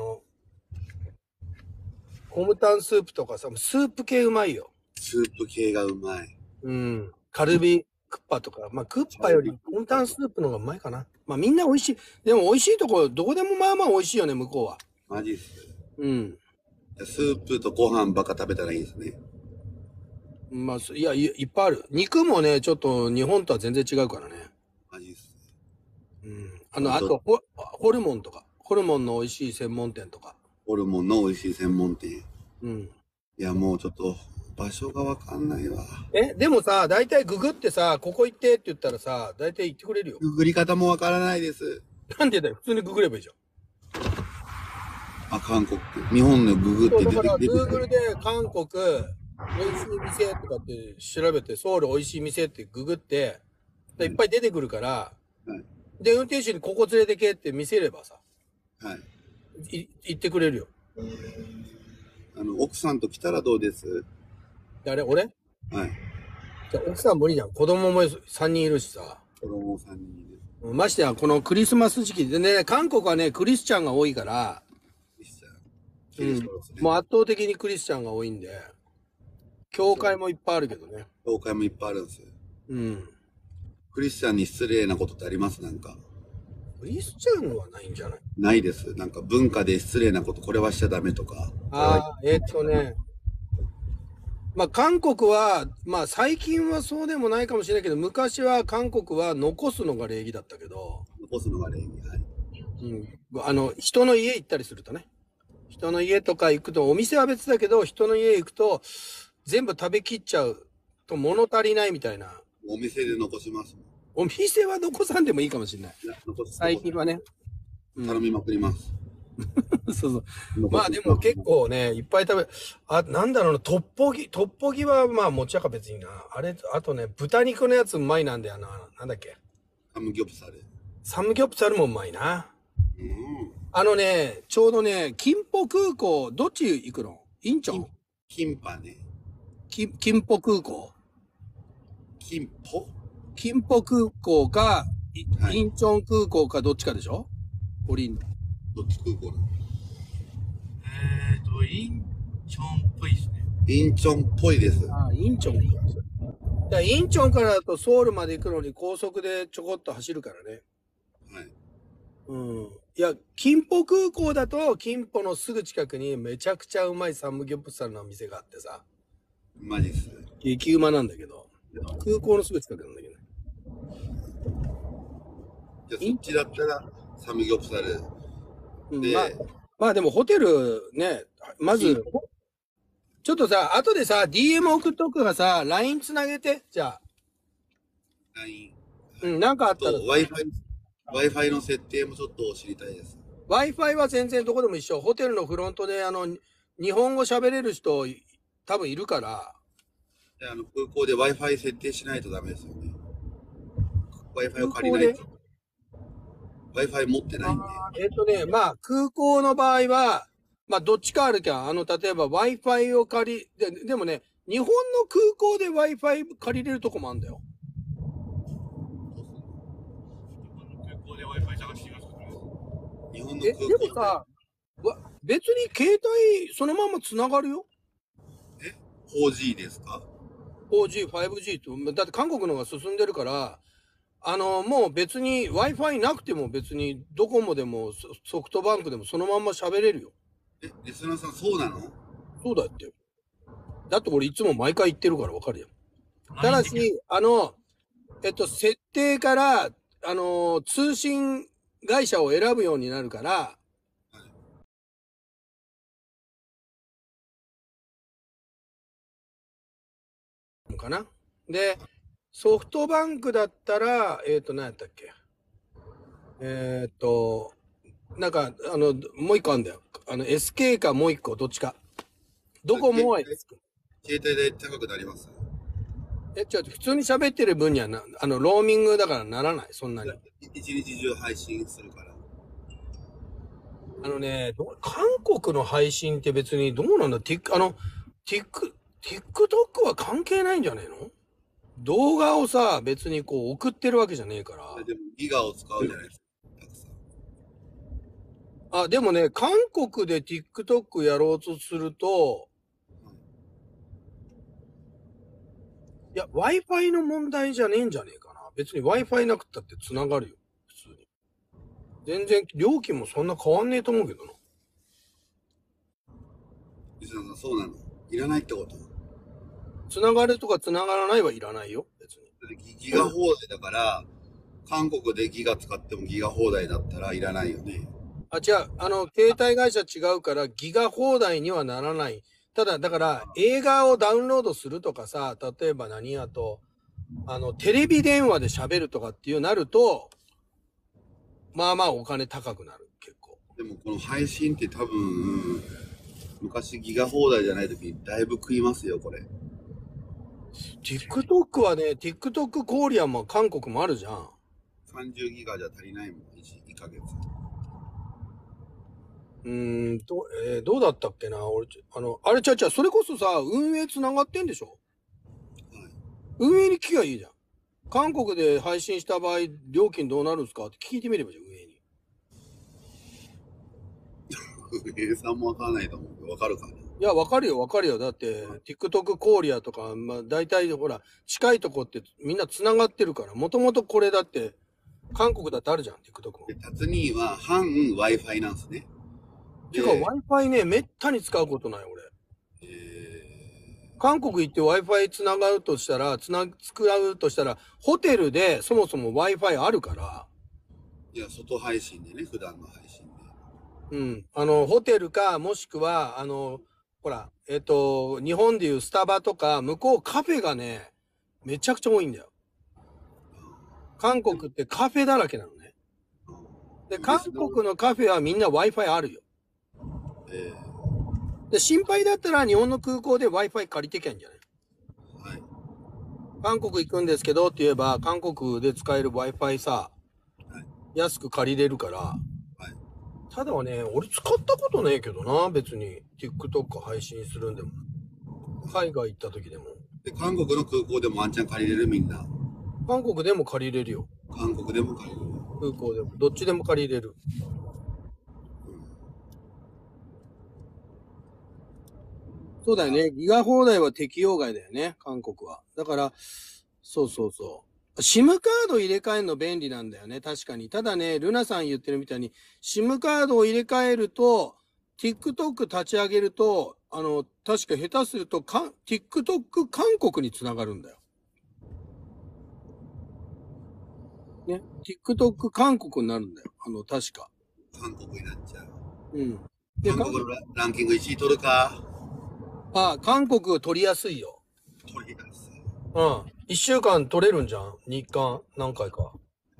コムタンスープとかさ、スープ系うまいよ。 スープ系がうまい。 うん。カルビクッパとか。まあクッパよりコムタンスープの方がうまいかな。まあみんな美味しい。でも美味しいとこ、どこでもまあまあ美味しいよね、向こうは。 マジっす。 うん。 スープとご飯ばっか食べたらいいですね。 まあ、いっぱいある。肉もね、ちょっと日本とは全然違うからね。 マジっす。 うん。あとホルモンとか。ホルモンの美味しい専門店とか。 ホルモンの美味しい専門店。 うん。 いや、もうちょっと、場所がわかんないわ。 でもさ、大体ググってさ、ここ行ってって言ったらさ、大体行ってくれるよ。 ググり方もわからないです。 なんでだよ。普通にググればいいじゃん。 韓国。日本のググって出てだから、 くる。 Google で韓国、美味しい店とかって調べて、ソウル美味しい店ってググって、いっぱい出てくるから、 はい、 で、運転手にここ連れてけって見せればさ、 はい。 行ってくれるよ。 奥さんと来たらどうです？ 俺はい。 じゃあ奥さん無理じゃん。子供も3人いるしさ。 子供3人いる。 ましてや、このクリスマス時期でね、韓国はね、クリスチャンが多いから、もう圧倒的にクリスチャンが多いんで、教会もいっぱいあるけどね。 教会もいっぱいあるんですよ。 うん。 クリスチャンに失礼なことってあります？なんか。 クリスチャンはないんじゃない？ ないです。なんか文化で失礼なこと、これはしちゃダメとか。 まあ韓国は、まあ最近はそうでもないかもしれないけど、昔は韓国は残すのが礼儀だったけど。 残すのが礼儀、はい。 うん。人の家行ったりするとね。人の家とか行くと、お店は別だけど、人の家行くと、全部食べきっちゃうと物足りないみたいな。 お店で残しますもん。 お店は残さんでもいいかもしれない。最近はね。 頼みまくります。 そうそう。まあでも結構ね、いっぱいなんだろうな、トッポギはまあ持ちやか別にな。あとね、豚肉のやつうまいなんだよな。なんだっけ。 サムギョプサル。 サムギョプサルもうまいな。ちょうどね、キンポ空港、どっち行くの？インチョン？ キンパね。 キンポ空港？ キンポ？ キンポ空港か、インチョン空港かどっちかでしょ？ どっち空港なの？ インチョンっぽいですね。 インチョンっぽいです。 インチョン。インチョンからだとソウルまで行くのに高速でちょこっと走るからね。 はい。 うん。いや、キンポ空港だと、キンポのすぐ近くにめちゃくちゃうまいサムギョプサルの店があってさ。 マジっす。 激うまなんだけど。空港のすぐ近くなんだけどね。 じゃあそっちだったら、サムギョプサル。で、 まあでもホテルね、まず、ちょっとさ、後でさ、DM 送っとくからさ、LINE つなげて、じゃあ。 LINE。 なんかあったら。 Wi-Fi の設定もちょっと知りたいです。 Wi-Fi は全然どこでも一緒。ホテルのフロントで、日本語喋れる人、多分いるから。 で、空港で Wi-Fi 設定しないとダメですよね。Wi-Fi を借りないと。Wi-Fi 持ってないんで。 まあ、空港の場合は、まあ、どっちかあるきゃ、例えば Wi-Fi を借り、でもね、日本の空港で Wi-Fi 借りれるとこもあるんだよ。 日本の空港でもさ、別に携帯そのまま繋がるよ。 4G ですか？ 4G、5G と、だって韓国の方が進んでるから、もう別に Wi-Fi なくても別にドコモでもソフトバンクでもそのまんま喋れるよ。 リスナーさんそうなの？ そうだって。 だって俺いつも毎回言ってるからわかるよ。ただし、設定から、通信会社を選ぶようになるから、かな。で、ソフトバンクだったら、何やったっけ。なんか、もう一個あんだよ。SK かもう一個、どっちか。どこも、 携帯で高くなります？ 普通に喋ってる分にはローミングだからならない、そんなに。 一日中配信するから。 韓国の配信って別にどうなんだTikTok は関係ないんじゃねえの？動画をさ、別にこう送ってるわけじゃねえから。 でもギガを使うじゃないですか。たくさん。 でもね、韓国で TikTok やろうとすると、いや、Wi-Fi の問題じゃねえんじゃねえかな。別に Wi-Fi なくったって繋がるよ。普通に。全然、料金もそんな変わんねえと思うけどな。 水野さん、そうなの？いらないってこと？ 繋がるとか繋がらないはいらないよ。別に。 ギガ放題だから、韓国でギガ使ってもギガ放題だったらいらないよね。 違う。携帯会社違うから、ギガ放題にはならない。ただ、だから、映画をダウンロードするとかさ、例えば何やと、テレビ電話で喋るとかっていうなると、まあまあお金高くなる、結構。 でもこの配信って多分、昔ギガ放題じゃない時にだいぶ食いますよ、これ。 TikTok はね、TikTok コリアンも韓国もあるじゃん。 30ギガじゃ足りないもん、1ヶ月。 どうだったっけな俺、それこそさ、運営繋がってんでしょ？ はい。 運営に聞きゃいいじゃん。韓国で配信した場合、料金どうなるんですかって聞いてみればいいじゃん、運営に。 運営さんもわからないと思うけど、わかるかな？ いや、わかるよ。だって、TikTok コリアとか、まあ、大体、ほら、近いとこってみんな繋がってるから、もともとこれだって、韓国だってあるじゃん、TikTok も。 で、タツニーは半 Wi-Fi なんですね。 てか、Wi-Fi ね、めったに使うことない、俺。韓国行って Wi-Fi 繋がるとしたら、ホテルでそもそも Wi-Fi あるから。 いや、外配信でね、普段の配信で。 うん。ホテルか、もしくは、ほら、日本でいうスタバとか、向こうカフェがね、めちゃくちゃ多いんだよ。韓国ってカフェだらけなのね。で、韓国のカフェはみんな Wi-Fi あるよ。で、心配だったら日本の空港で Wi-Fi 借りてきゃいいんじゃない？ はい。 韓国行くんですけどって言えば、韓国で使える Wi-Fi さ、安く借りれるから。はい。ただはね、俺使ったことねえけどな、別に。TikTok 配信するんでも。海外行った時でも。 で、韓国の空港でもワンチャン借りれるみんな。 韓国でも借りれるよ。 韓国でも借りれる。 空港でも。どっちでも借りれる。そうだよね。ギガ放題は適用外だよね、韓国は。だから、そう。SIM カード入れ替えるの便利なんだよね、確かに。ただね、ルナさん言ってるみたいに、SIM カードを入れ替えると、TikTok 立ち上げると、確か下手すると、TikTok 韓国につながるんだよ。ね。TikTok 韓国になるんだよ。確か。 韓国になっちゃう。 うん。 で、韓国のランキング1位取るか？ 韓国取りやすいよ。 取りやすい。 うん。1週間取れるんじゃん？日韓何回か。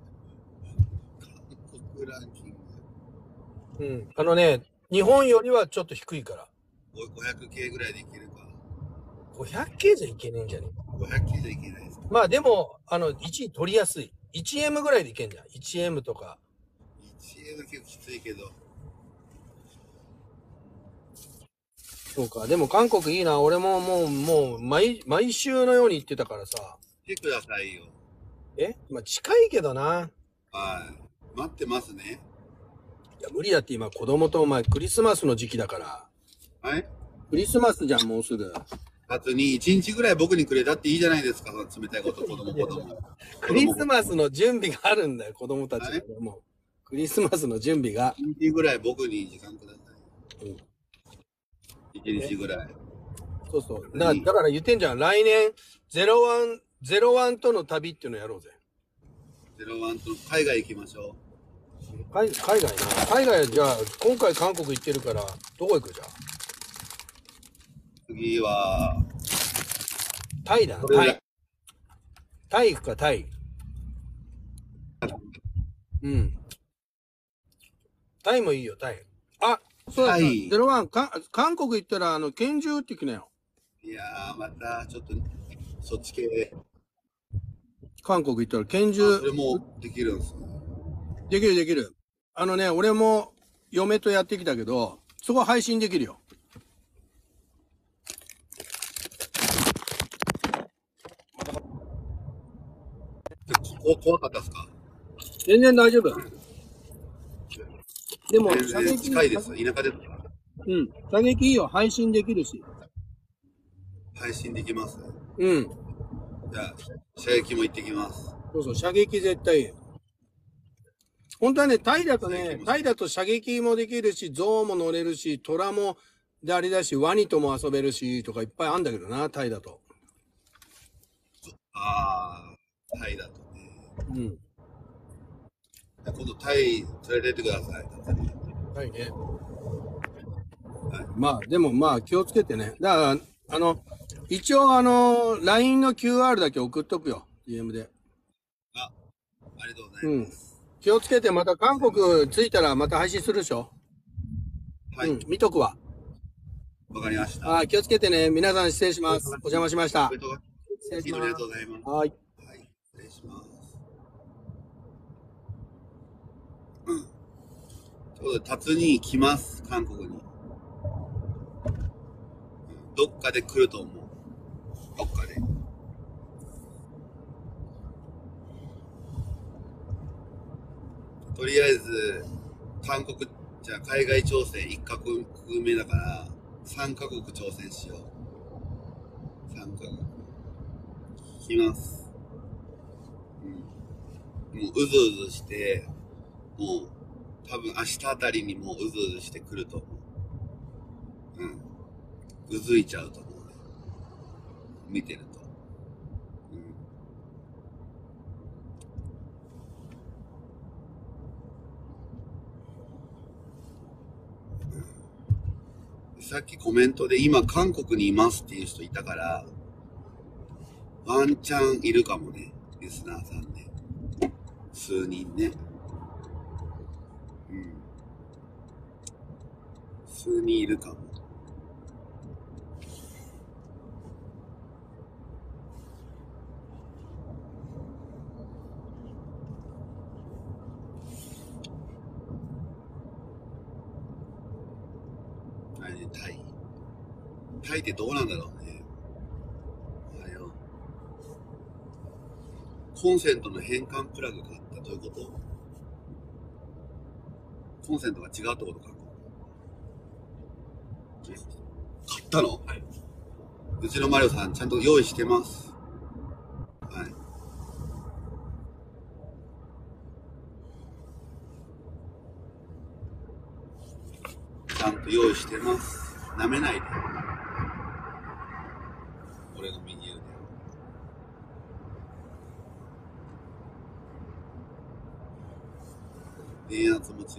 韓国ランキンうグ。 ん。日本よりはちょっと低いから。 500K ぐらいでいけるか。 500K じゃいけねえんじゃねえ？ 500K じゃいけないですか。 まあでも、1位取りやすい。1M ぐらいでいけんじゃん。1M とか。 1M 結構きついけど。 そうか。でも韓国いいな。俺ももう、毎週のように行ってたからさ。 来てくださいよ。 まあ近いけどな。 はい。待ってますね。 いや、無理だって今子供とクリスマスの時期だから。 はい。 クリスマスじゃん、もうすぐ。 初に1日ぐらい僕にくれたっていいじゃないですか、その冷たいこと子供。 クリスマスの準備があるんだよ、子供たちが。もう。クリスマスの準備が。 1日ぐらい僕に時間ください。1日ぐらい。 そうそう。だから言ってんじゃん。来年、01との旅っていうのやろうぜ。 01と海外行きましょ海外な。海外じゃあ、今回韓国行ってるから、どこ行くじゃん。 次は、 タイだな、タイ。タイ行くか、タイ。うん。タイもいいよ、タイ。あ、そうだ、01、韓国行ったら、拳銃撃ってきなよ。 いやー、また、ちょっと、そっち系で。 韓国行ったら拳銃。 それもできるんですね。 できるできる。俺も嫁とやってきたけど、そこ配信できるよ。 怖かったですか？ 全然大丈夫。でも、 射撃近いです。田舎で。 うん。射撃いいよ。配信できるし。 配信できます。 うん。 じゃあ、射撃も行ってきます。 そうそう、射撃絶対いいよ。本当はね、タイだと射撃もできるし、象も乗れるし、虎もあれだし、ワニとも遊べるし、とかいっぱいあるんだけどな、タイだと。 ああ、タイだとね。 うん。 今度タイ連れてってください。 タイね。はい、まあ、でもまあ気をつけてね。だから、一応LINE の QR だけ送っとくよ。DM で。 ありがとうございます。 うん。気をつけて、また韓国着いたらまた配信するでしょ。はい。うん、見とくわ。 わかりました。 気をつけてね。皆さん失礼します。お邪魔しました。失礼します。ありがとうございます。 はい。 はい。失礼します。タツに来ます、韓国に。どっかで来ると思う。どっかで。とりあえず、じゃあ海外挑戦1カ国目だから、3カ国挑戦しよう。3カ国。来ます。もううずうずして、もう、多分明日あたりにもううずうずしてくると思う。うずいちゃうと思うね。見てると。さっきコメントで今韓国にいますっていう人いたから、ワンチャンいるかもね。リスナーさんで。数人ね。数人いるかも。タイってどうなんだろうね。コンセントの変換プラグ買った。どういうこと？コンセントが違うってことか。買ったの？はい。うちのマリオさんちゃんと用意してます。はい。ちゃんと用意してます。舐めないで。俺の右腕。電圧も違う。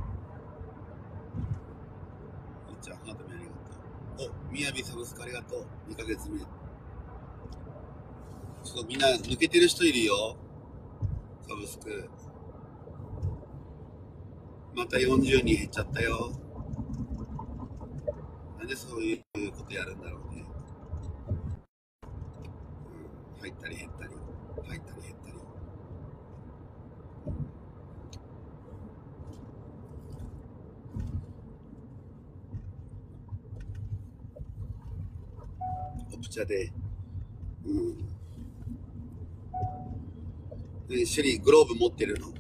じゃあ、ハートメありがとう。お、みやびサブスクありがとう。2ヶ月目。ちょっとみんな抜けてる人いるよ。サブスク。また40人減っちゃったよ。なんでそういうことやるんだろうね。入ったり減ったり。入ったり減ったり。オプチャで。で、シェリー、グローブ持ってるの？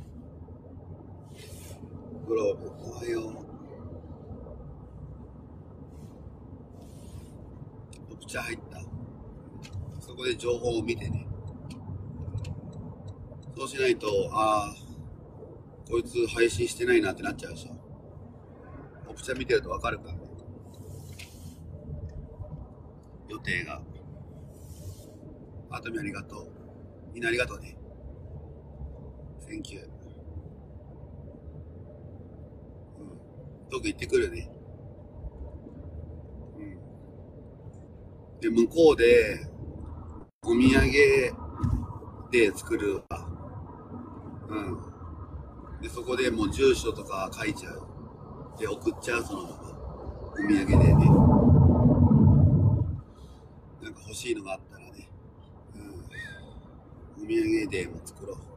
グローブ、おはよう。オプチャ入った。そこで情報を見てね。そうしないと、こいつ配信してないなってなっちゃうでしょ。オプチャ見てるとわかるからね。 予定が。あとみありがとう。みんなありがとうね。Thank you。遠く行ってくるね。で、向こうで、お土産で作るわ。で、そこでもう住所とか書いちゃう。で、送っちゃう、そのまま。お土産でね。なんか欲しいのがあったらね。お土産でも作ろう。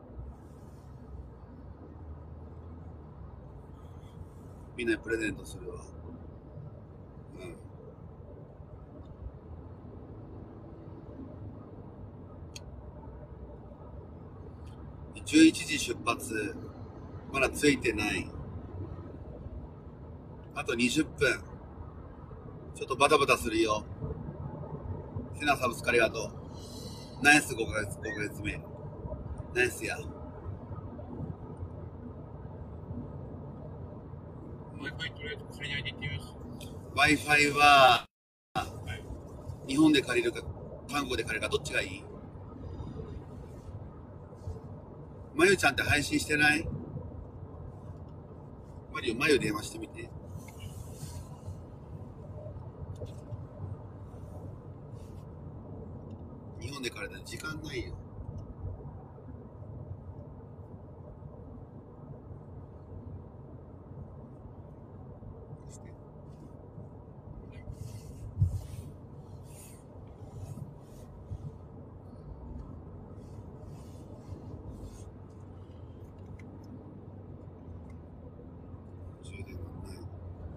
みんなにプレゼントするわ。11時出発。まだ着いてない。あと20分。ちょっとバタバタするよ。セナサブスクありがとう。ナイス5ヶ月目。ナイスや。 Wi-Fi とりあえず借りないで行ってみます。 Wi-Fi は、日本で借りるか、韓国で借りるか、どっちがいい？まゆちゃんって配信してない？まゆ電話してみて。日本で借りたら時間ないよ。充電がない。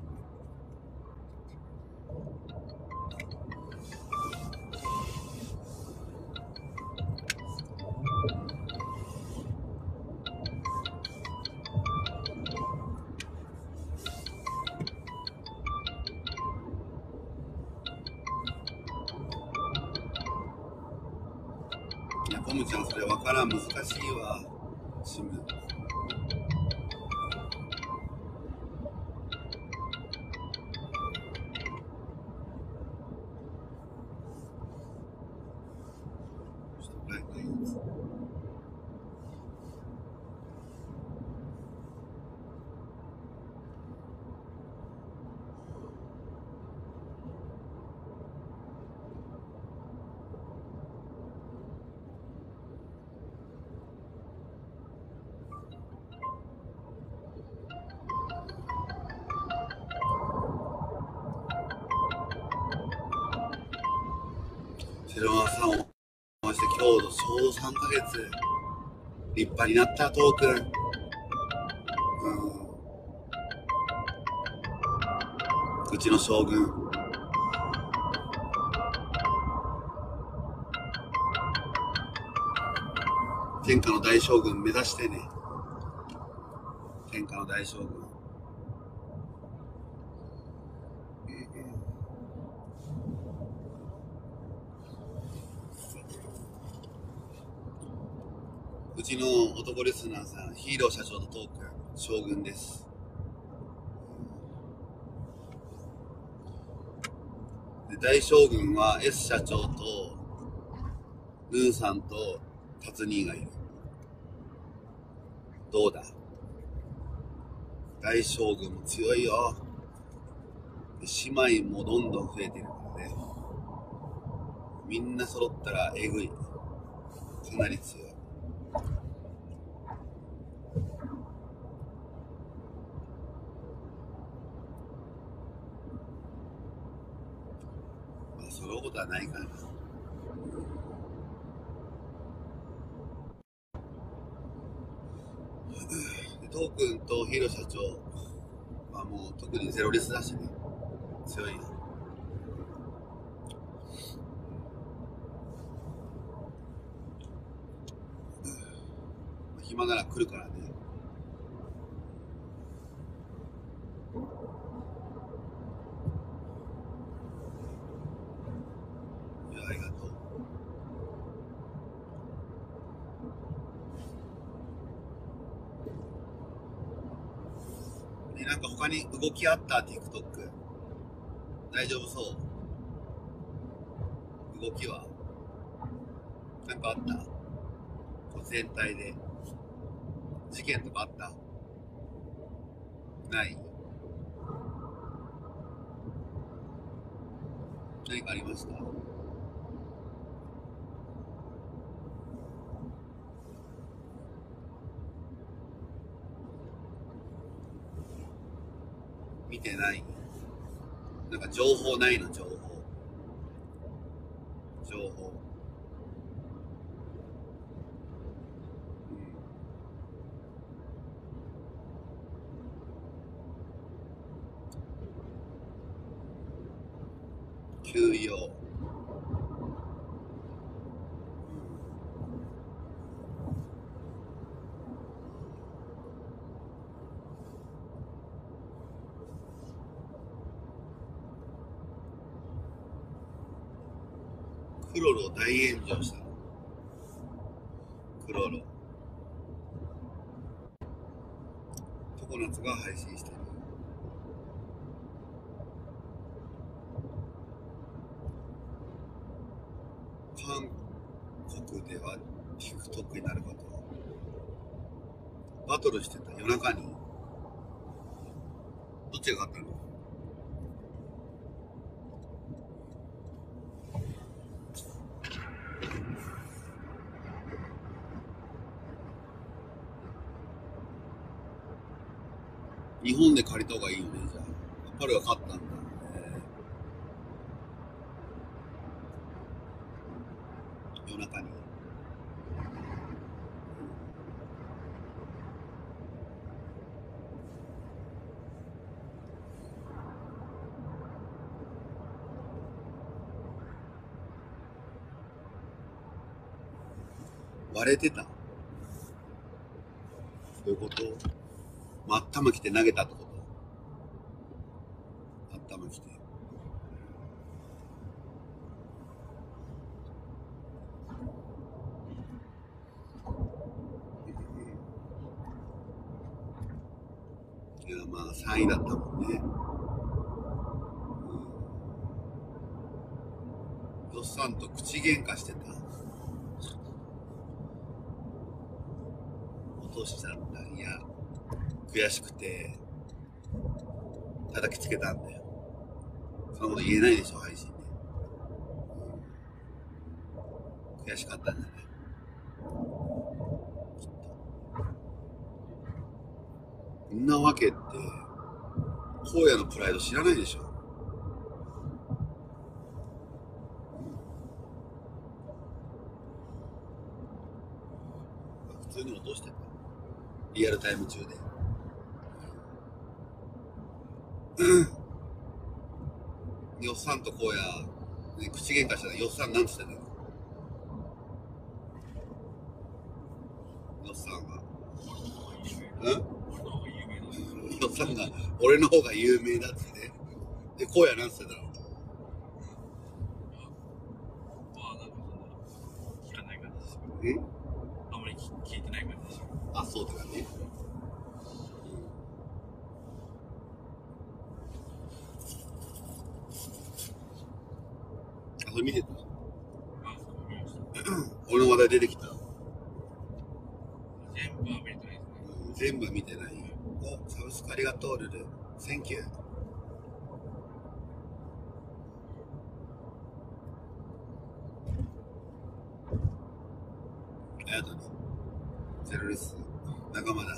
いや、ポムちゃんそれわからん、難しいわ。シム。白輪さんを回して今日のちょうど3ヶ月立派になったトークン。うちの将軍。天下の大将軍目指してね。天下の大将軍。うちの男リスナーさん、ヒーロー社長のトークン、将軍です。で大将軍は S 社長とヌーさんとタツニーがいる。どうだ？大将軍も強いよ。で姉妹もどんどん増えてるからね。みんな揃ったらえぐい。かなり強い。揃うことはないからな。トークンとヒーロー社長はもう特にゼロリスだしね、強いよ。暇なら来るからね。いや、ありがとう。なんか他に動きあった？ TikTok 大丈夫そう？ 動きはなんかあった？全体で事件とかあった？ない？何かありました？見てない？なんか情報ないの？情報休養。クロロ大炎上したの。クロロ。常夏が配信してる。韓国では TikTok になること。バトルしてた夜中に。どっちが勝ったの？日本で借りた方がいいよね、じゃあ。パルが勝ったんだ。夜中に。割れてた？どういうこと？頭きて投げたってこと？頭きて。いや、まあ3位だったもんね。よっさんと口喧嘩してた。落としちゃった。いや、悔しくて叩きつけたんだよ。そんなこと言えないでしょ、配信で。悔しかったんじゃない？きっと。そんなわけって荒野のプライド知らないでしょ。普通に落としてた。リアルタイム中で。よっさんとこうや、ね、口喧嘩したらよっさんなんつってたの？よっさんが。よっさんが俺の方が有名だっつって。で、こうやなんつってたの？ 聞かない感じです。 え？ あんまり聞いてない感じです。 あ、そうだね。あ、それ見てた？ あ、そう見ました。 俺の話題出てきた？ 全部は見れてないですね。 全部見てない。お、サブスクありがとう、ルル。センキュー。ありがとうね。ゼロリス、仲間だ。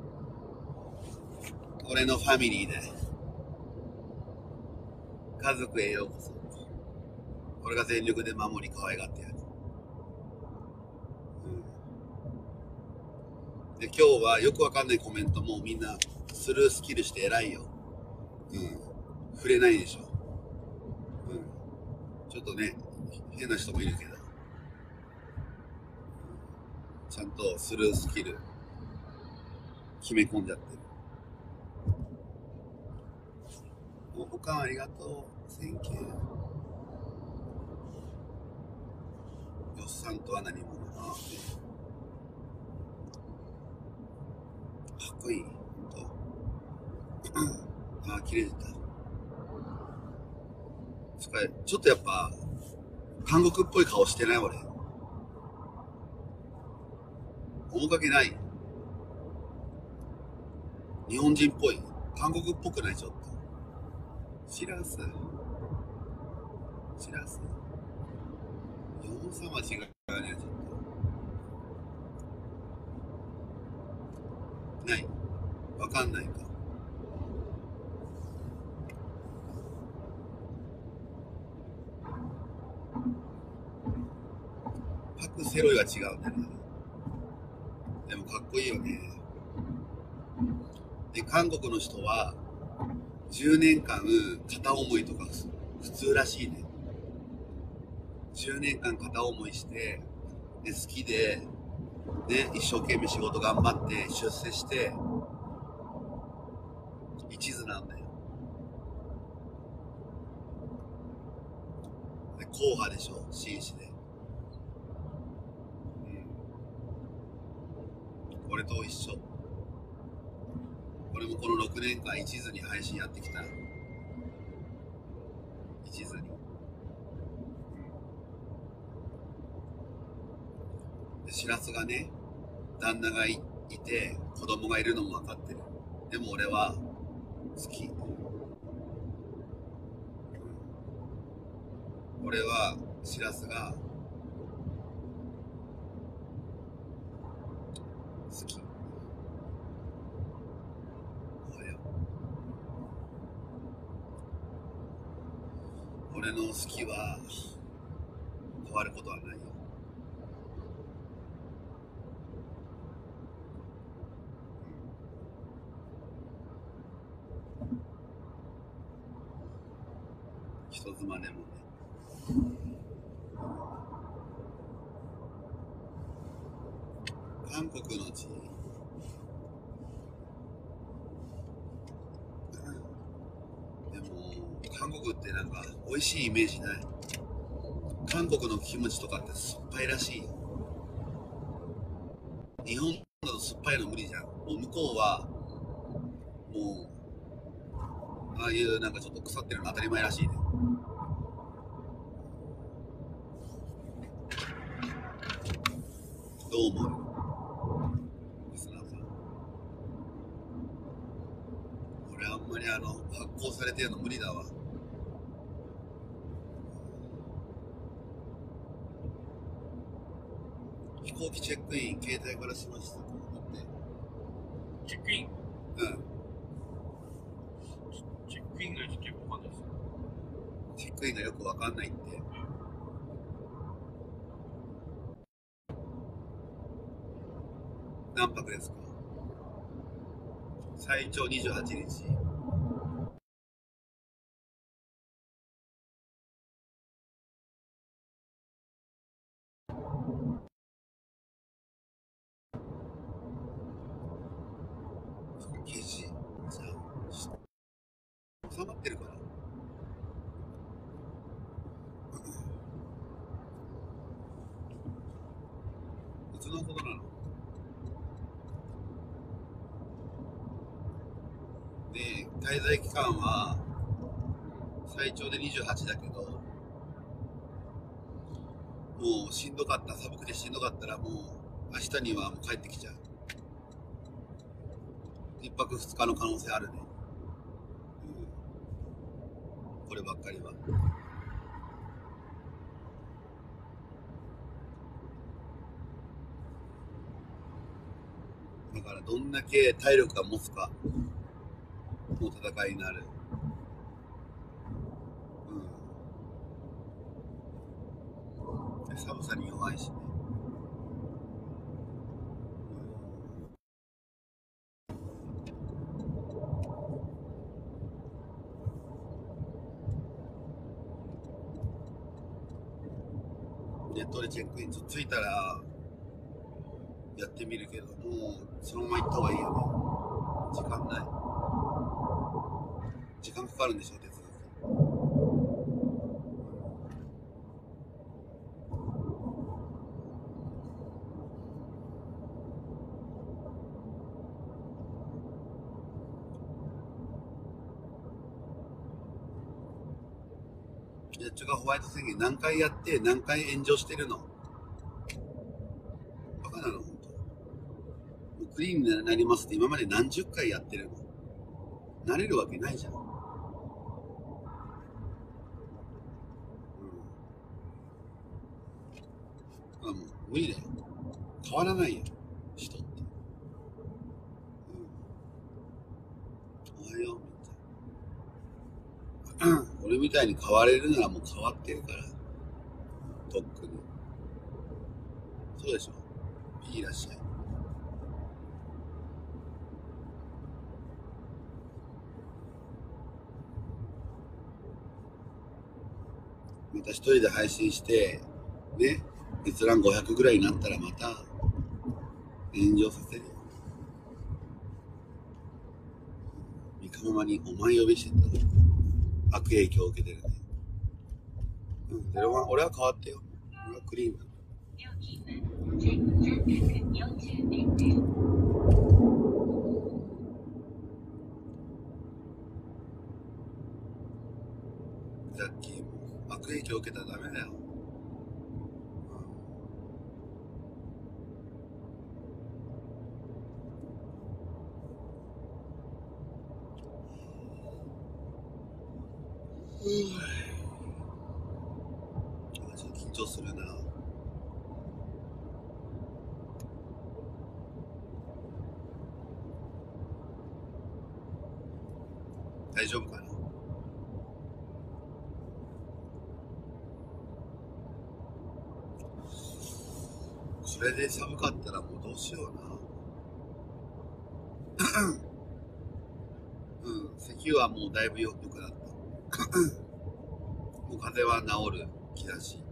俺のファミリーだ。家族へようこそ。俺が全力で守り可愛がってやる。で、今日はよくわかんないコメントもみんなスルースキルして偉いよ。触れないでしょ。ちょっとね、変な人もいるけど。ちゃんとスルースキル決め込んじゃってる。お保管ありがとう。センキュー。よっさんとは何者？かっこいい。ほんと。あ、綺麗だった。ちょっとやっぱ韓国っぽい顔してない俺。面影ない。日本人っぽい。韓国っぽくないちょっと。しらす。しらす。日本さは違うね、ちょっと。ない。わかんないか。パク・セロイは違うんだよね。でもかっこいいよね。で、韓国の人は10年間片思いとか普通らしいね。10年間片思いして、で、好きで、ね、一生懸命仕事頑張って出世して、一途なんだよ。で、硬派でしょ、紳士で。俺と一緒。俺もこの6年間一途に配信やってきた。一途に。で、しらすがね、旦那がいて、子供がいるのも分かってる。でも俺は好き。俺はしらすが好き。俺の好きは変わることはないよ。人妻でもね。韓国の地、でも韓国ってなんか美味しいイメージない。韓国のキムチとかって酸っぱいらしいよ。日本だと酸っぱいの無理じゃん。もう向こうはもうああいうなんかちょっと腐ってるの当たり前らしいね。どう思う？リスナーさん。俺あんまり発酵されてるの無理だわ。飛行機チェックイン携帯からしましたって。 チェックインうん。 チェックインがちょっとよくわかんないです。 チェックインがよくわかんないって。何泊ですか？最長28日。記事じゃあ収まってるから。いつのことなの？で、滞在期間は最長で28だけど、もうしんどかった、寒くてしんどかったらもう明日にはもう帰ってきちゃう。1泊2日の可能性あるね。こればっかりは。だからどんだけ体力が持つかの戦いになる。で寒さに弱いしね。ネットでチェックイン着いたらやってみるけど、もうそのまま行った方がいいよね。時間ない。時間かかるんでしょ、手続き。 やっちょがホワイト宣言何回やって何回炎上してるの。バカなの、ほんと。もうクリーンになりますって今まで何十回やってるの。なれるわけないじゃん。もう無理だよ。変わらないよ、人って。おはよう、みたいな。俺みたいに変われるならもう変わってるから。とっくに。そうでしょ。いらっしゃい。また一人で配信して、ね、閲覧500ぐらいになったらまた炎上させるよ。三日ママにお前呼びしてた悪影響を受けてるね。俺は変わってよ。俺はクリーンだ。ザッキーも悪影響を受けたらダメだよ。ちょっと緊張するな。大丈夫かな。これで寒かったらもうどうしような。咳はもうだいぶ良くなった。もう風邪は治る気だし。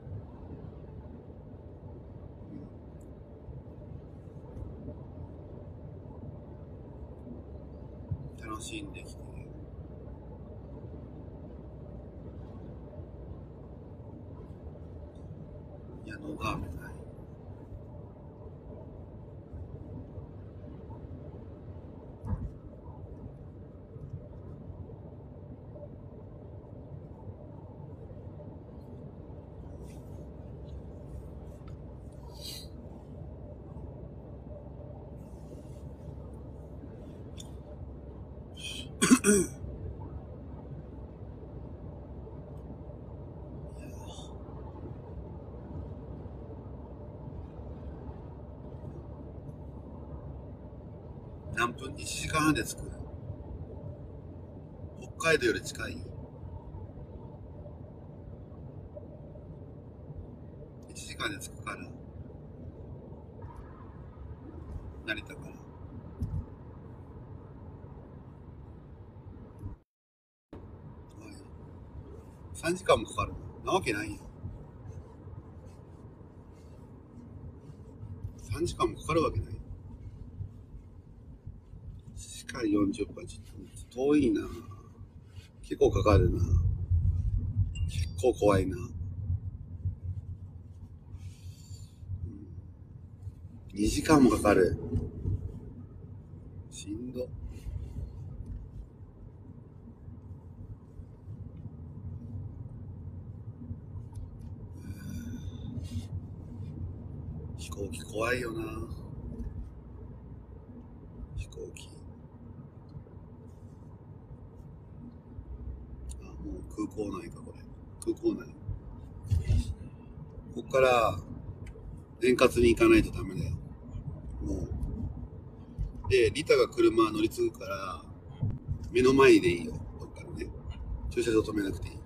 楽しんできて。矢野が雨ない。何分 ?1 時間半で着く。北海道より近い。1時間で着くから。成田から。3時間もかかるなわけないよ。3時間もかかるわけない。1時間40分、ちょっと遠いな。結構かかるな。結構怖いな。2時間もかかる。しんど。飛行機怖いよな。飛行機。あ、もう空港内か、これ。空港内。ここから円滑に行かないとダメだよ。もう。で、リタが車乗り継ぐから、目の前でいいよ。どっからね。駐車場止めなくていい。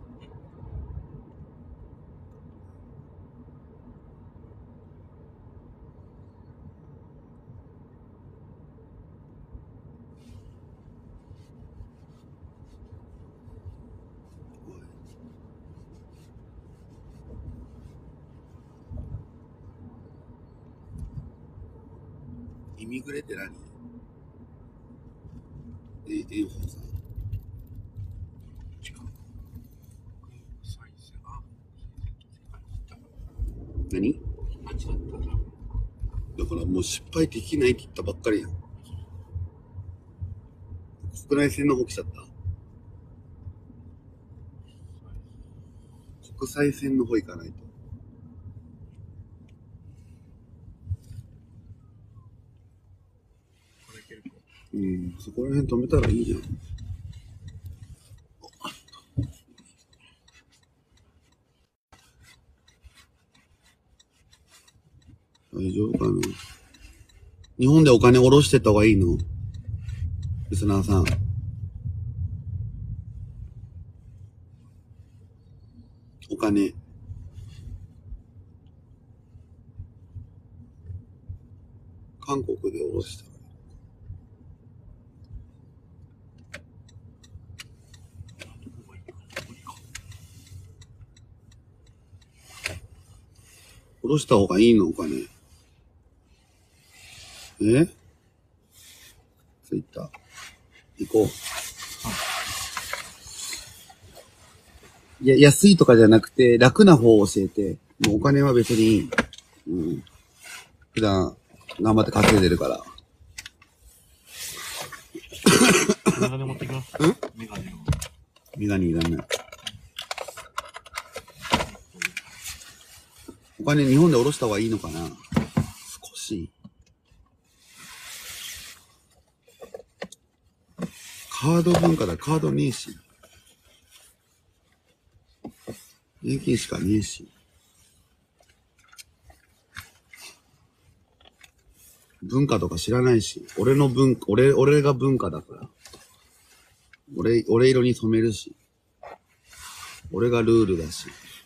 イミグレって何？エンフォさん。何？だからもう失敗できないって言ったばっかりやん。国内線の方来ちゃった。 国際線の方行かないと。うん、そこら辺止めたらいいじゃん。大丈夫かな。日本でお金下ろしてった方がいいの？リスナーさん。お金。韓国で下ろした。下ろした方がいいの？お金。ツイッター。行こう。いや、安いとかじゃなくて、楽な方を教えて。もうお金は別にいい。うん。普段、頑張って稼いでるから。 メガネ持ってきます。メガネを。 メガネいらない。お金日本で下ろした方がいいのかな？少し。カード文化だ。カードねえし。現金しかねえし。文化とか知らないし。俺の文化、俺が文化だから。俺色に染めるし。俺がルールだし。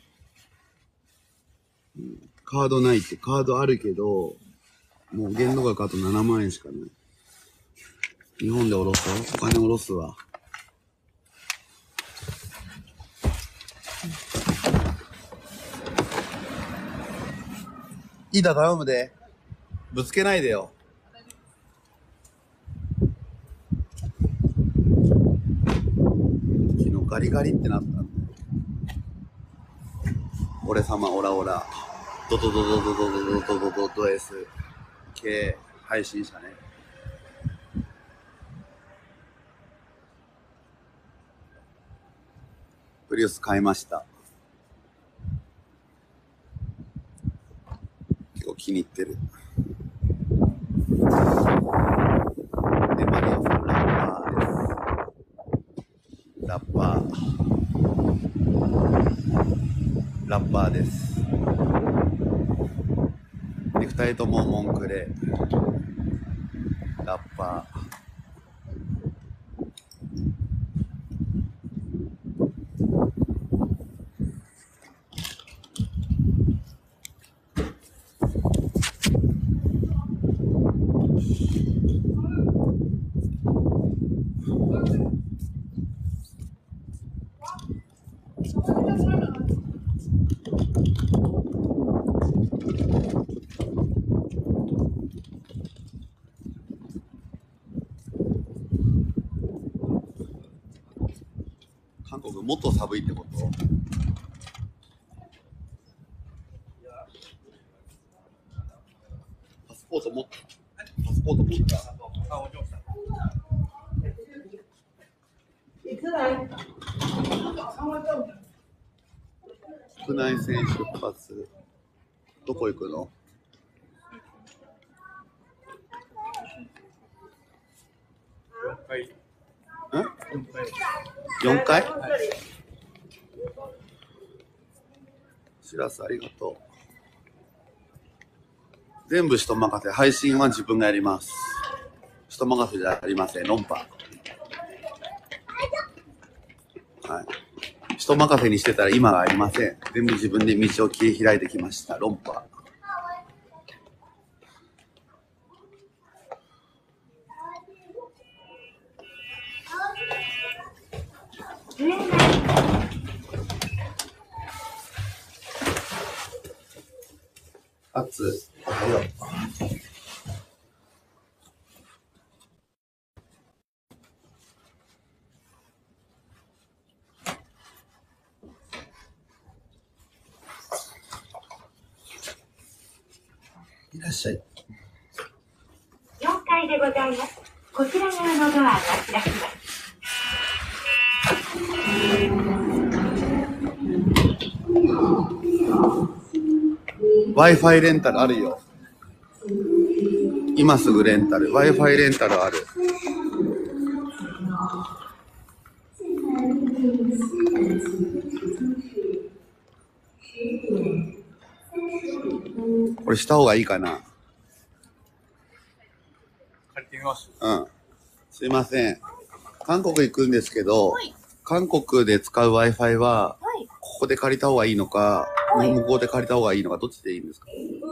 カードないって、カードあるけど、もう限度額あと7万円しかない。日本で下ろす？お金下ろすわ。いいだ、頼むで。ぶつけないでよ。昨日ガリガリってなったんだよ。俺様オラオラ。ドドドドドドドドドドド S 系配信者ね。プリウス買いました。結構気に入ってる。で、マリオさんラッパーです。ラッパーです。で、二人ともモンクレラッパー。韓国もっと寒いってこと？パスポート持った？国内線出発。どこ行くの 4回。 ？4回？しらすありがとう。全部人任せ。配信は自分がやります。人任せじゃありません。論破。はい。人任せにしてたら今がありません。全部自分で道を切り開いてきました。論破。おはよう。いらっしゃい。 4階でございます。こちら側のドアが開きます。 Wi-Fi レンタルあるよ。今すぐレンタル。Wi-Fi レンタルある。これした方がいいかな。 借りてみます。 うん。すいません。韓国行くんですけど、 はい韓国で使う Wi-Fi は、 はいここで借りた方がいいのか、 はい向こうで借りた方がいいのか、どっちでいいんですか？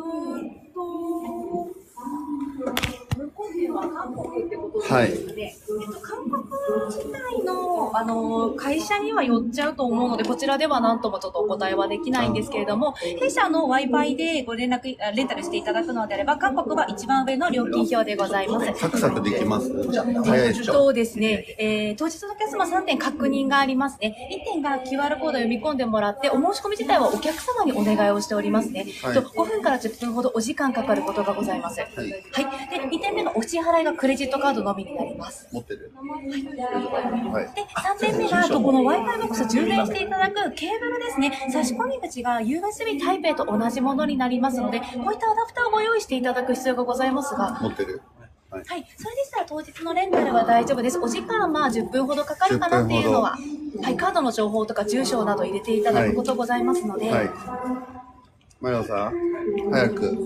向こうでは韓国ってことはいですので、韓国自体の、会社には寄っちゃうと思うので、こちらでは何ともちょっとお答えはできないんですけれども、弊社の Wi-Fi でご連絡、レンタルしていただくのであれば、韓国は一番上の料金表でございます。 サクサクできます？早いでしょ？ そうですね、当日のお客様3点確認がありますね。1点が QR コードを読み込んでもらって、お申し込み自体はお客様にお願いをしておりますね。 はい 5分から10分ほどお時間かかることがございます。はい。で、2点目のお支払いがクレジットカードのみになります。 持ってる？ はい。で、3点目が、この Wi-Fi ボックス充電していただくケーブルですね。差し込み口が USB タイプと同じものになりますので、こういったアダプターをご用意していただく必要がございますが、 持ってる？はい。 はい。それでしたら当日のレンタルは大丈夫です。お時間は10分ほどかかるかなっていうのは、はい。カードの情報とか住所など入れていただくことございますので、 はい。マリオさん、早く。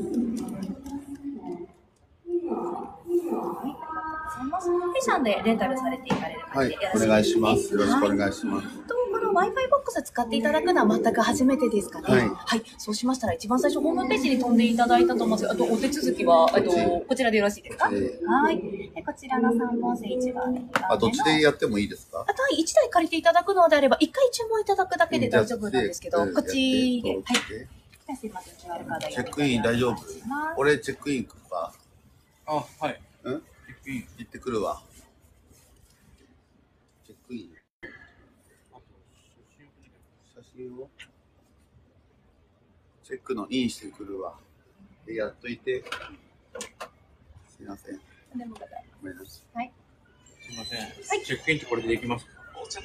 弊社でレンタルされていかれるは感じいで、 お願いします。よろしくお願いします。 この Wi-Fi ボックス使っていただくのは全く初めてですかね。 はい。 そうしましたら一番最初ホームページに飛んでいただいたと思うんですけど、あとお手続きはこちらでよろしいですか？はい。でこちらの3本線1番目。 どっちでやってもいいですか？ あとは1台借りていただくのであれば1回注文いただくだけで大丈夫なんですけど、こっちで、はい。すいません、QR カードチェックイン大丈夫？俺チェックイン行くか？ あ、はい。 うん？ チェックイン。 行ってくるわ。チェックイン。写真をチェックのインしてくるわ。で、やっといて。すいません。ごめんなさい。 はい。 すいません。チェックインってこれでできますか？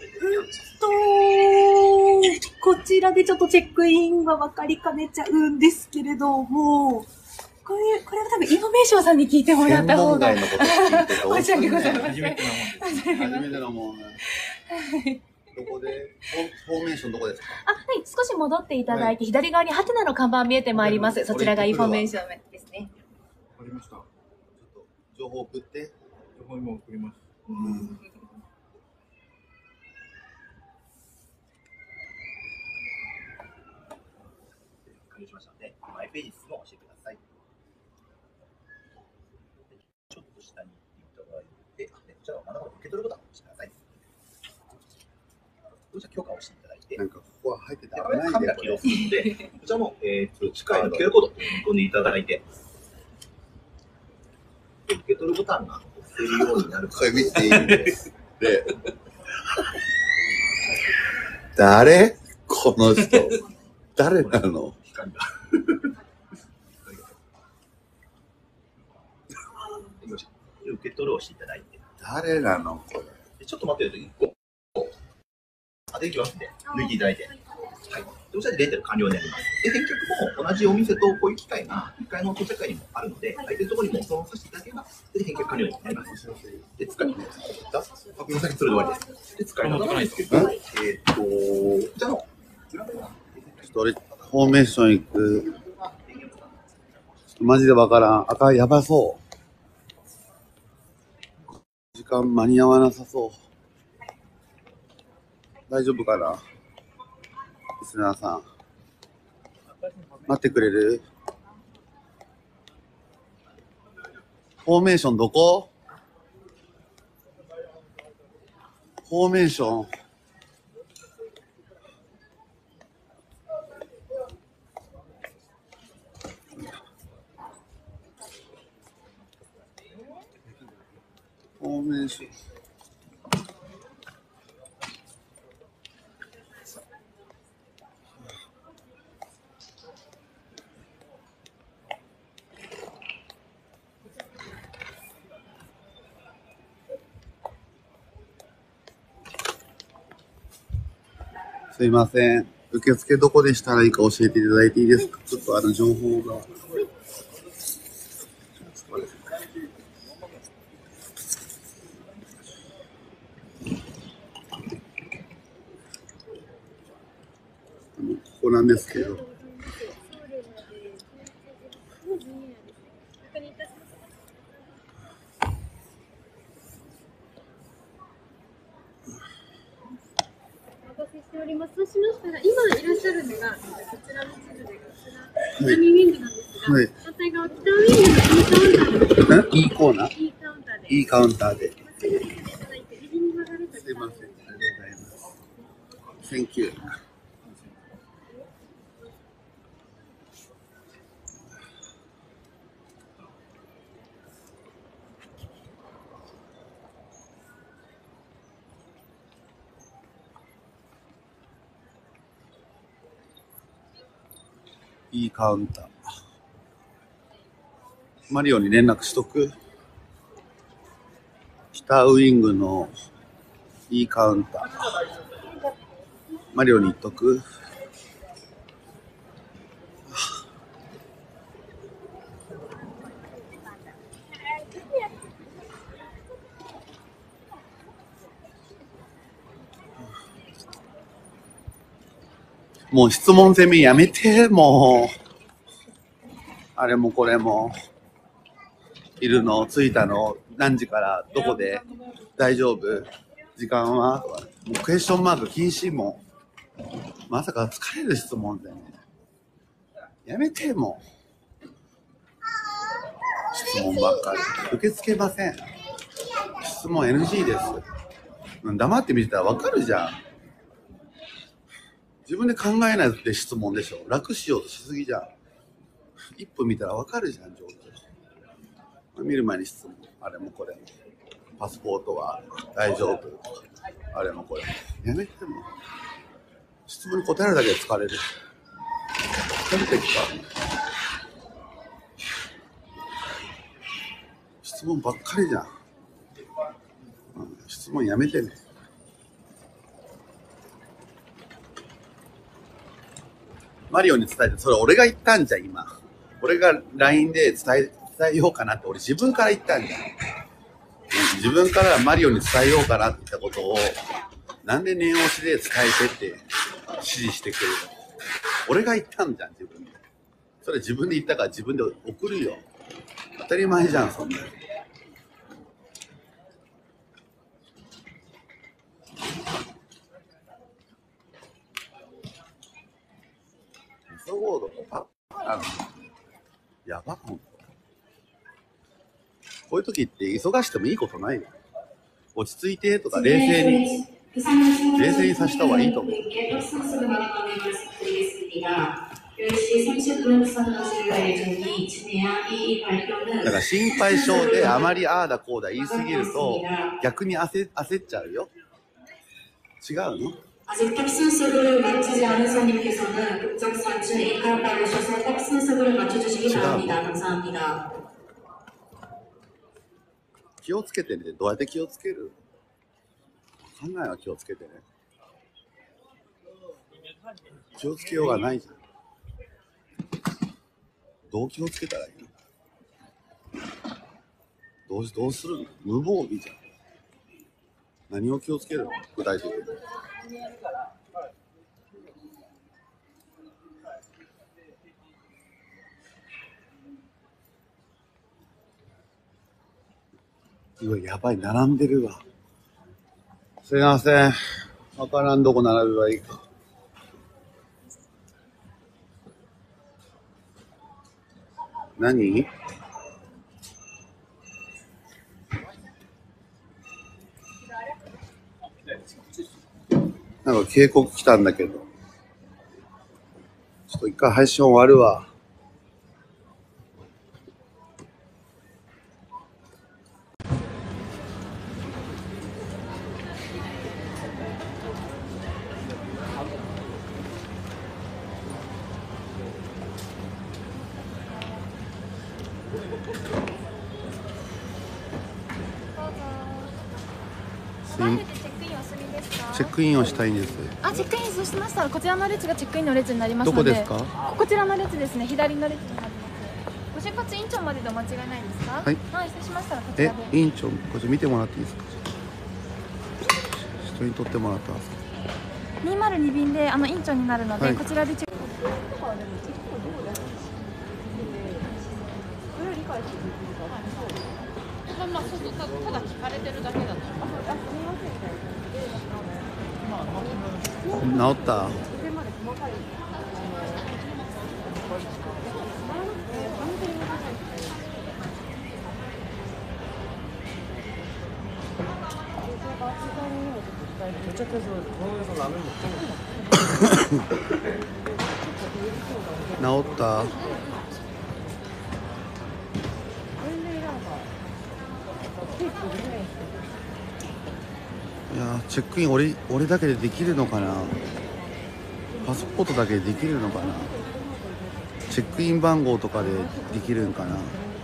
こちらでちょっとチェックインは分かりかねちゃうんですけれども、これは多分インフォメーションさんに聞いてもらった方が。 専門外のこと聞いてどう申し訳ございません。 初めてなもんです。 初めてのもんね。どこでフォーメーションどこですか？ はい、少し戻っていただいて、左側にハテナの看板見えてまいります。そちらがインフォメーションですね。 わかりました。ちょっと情報送って。 情報今送ります。 確認しましたので、マイページ数も教えてください。ちょっと下に行っていただいて、こちらの真ん中の受け取るボタンを押してください。こちら許可をしていただいて、 なんかここは入っててカメラ起動するので、こちらも近いの QR コードを読み込んでいただいて、受け取るボタンが押せるようになるかこれ見ていいですで誰この人誰なの？ 光が受け取るをしていただいて、 誰なのこれ？ ちょっと待ってると1個できますんで、抜いていただいて、はい。こちらでレンタル完了になります。で、返却も同じお店とこういう機会が1階の到着会にもあるので、相手のところにもそのままさせていただければ、で返却完了になります。で、使います。確認先それで終わりです。で、使い方なんですけど、こちらの一人フォーメーション行く。ちょっとマジでわからん。赤やばそう。時間間に合わなさそう。大丈夫かな？リスナーさん。待ってくれる？フォーメーションどこ？フォーメーション。フォーメーション。すいません。 受付どこでしたらいいか教えていただいていいですか？ちょっと情報が。ここなんですけど。 そうしましたら、今いらっしゃるのが、こちらの地図で、こちら、南ウィングなんですが、 はい、 反対側、北ウィングの E カウンターで、 E カウンターで。すいません、ありがとうございます。Thank you。いいカウンター。マリオに連絡しとく。北ウィングのいいカウンター。マリオに言っとく。もう質問攻めやめて、もう。あれもこれも。いるの、着いたの、何時から、どこで、大丈夫、時間は、もうクエスチョンマーク禁止も。まさか疲れる質問でね。やめて、もう。質問ばっかり。受け付けません。質問 NG です。黙って見てたらわかるじゃん。自分で考えないで質問でしょ。楽しようとしすぎじゃん。1分見たらわかるじゃん、状況。見る前に質問。あれもこれも。パスポートは大丈夫。あれもこれも。やめても。質問に答えるだけで疲れる。疲れてきた。質問ばっかりじゃん。質問やめてね。マリオに伝えて、それ俺が言ったんじゃん、今。俺が LINE で伝えようかなって、俺自分から言ったんじゃん。自分からマリオに伝えようかなって言ったことを、なんで念押しで伝えてって指示してくれるの？俺が言ったんじゃん、自分で。それ自分で言ったから自分で送るよ。当たり前じゃん、そんなの。急ごうとかバカなの。やばほんと。こういう時って急がしてもいいことないよ。落ち着いてとか冷静にさせた方がいいと思う。だから心配性であまりああだこうだ言い過ぎると逆に焦っちゃうよ。違うの？아직 탑 순서를 맞추지 않은 손님께서는 극적산층 A 카운터에 오셔서 탑 순서를 맞춰주시기 바랍니다. 감사합니다. 気をつけてね。どうやって気をつける？考えは気をつけてね。気をつけようがないじゃん。どう気をつけたらいいの？どうするの？無防備じゃん。何を気をつけるの？具体的に。うわ、やばい、並んでるわ。すいません。わからん、どこ並べばいいか。何？なんか警告来たんだけど。ちょっと一回配信終わるわ。 カードでチェックインお済みですか？ チェックインをしたいんです。 あ、チェックインそうしましたらこちらの列がチェックインの列になりますので。 どこですか？ こちらの列ですね。左の列になります。ご出発院長まででお間違いないですか？はい。はい、そうしましたらこちらで。 委員長、こちら見てもらっていいですか？人に取ってもらったんですか ？202便で院長になるので、こちらでチェック。 まあ、そうそう、ただ聞かれてるだけだと。 治った？治った？いやチェックイン俺だけでできるのかな。パスポートだけでできるのかな。チェックイン番号とかでできるんかな。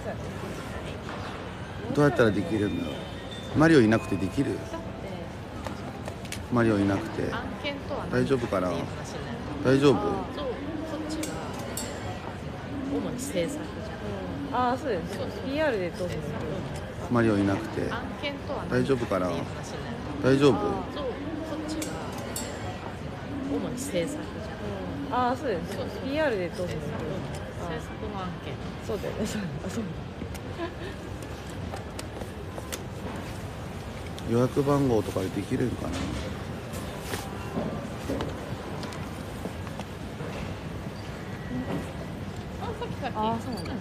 どうやったらできるんだろう。マリオいなくてできる？マリオいなくて大丈夫かな。大丈夫？ そっちは主に制作じゃん。ああ、そうです。PR でどうぞ。 マリオいなくて大丈夫かな。大丈夫？ そっちは主に制作じゃん。ああ、そうです。PR でどうぞ。制作の案件。そうだよね。そう。 予約番号とかでできるんかな。 ああ、そうなんです。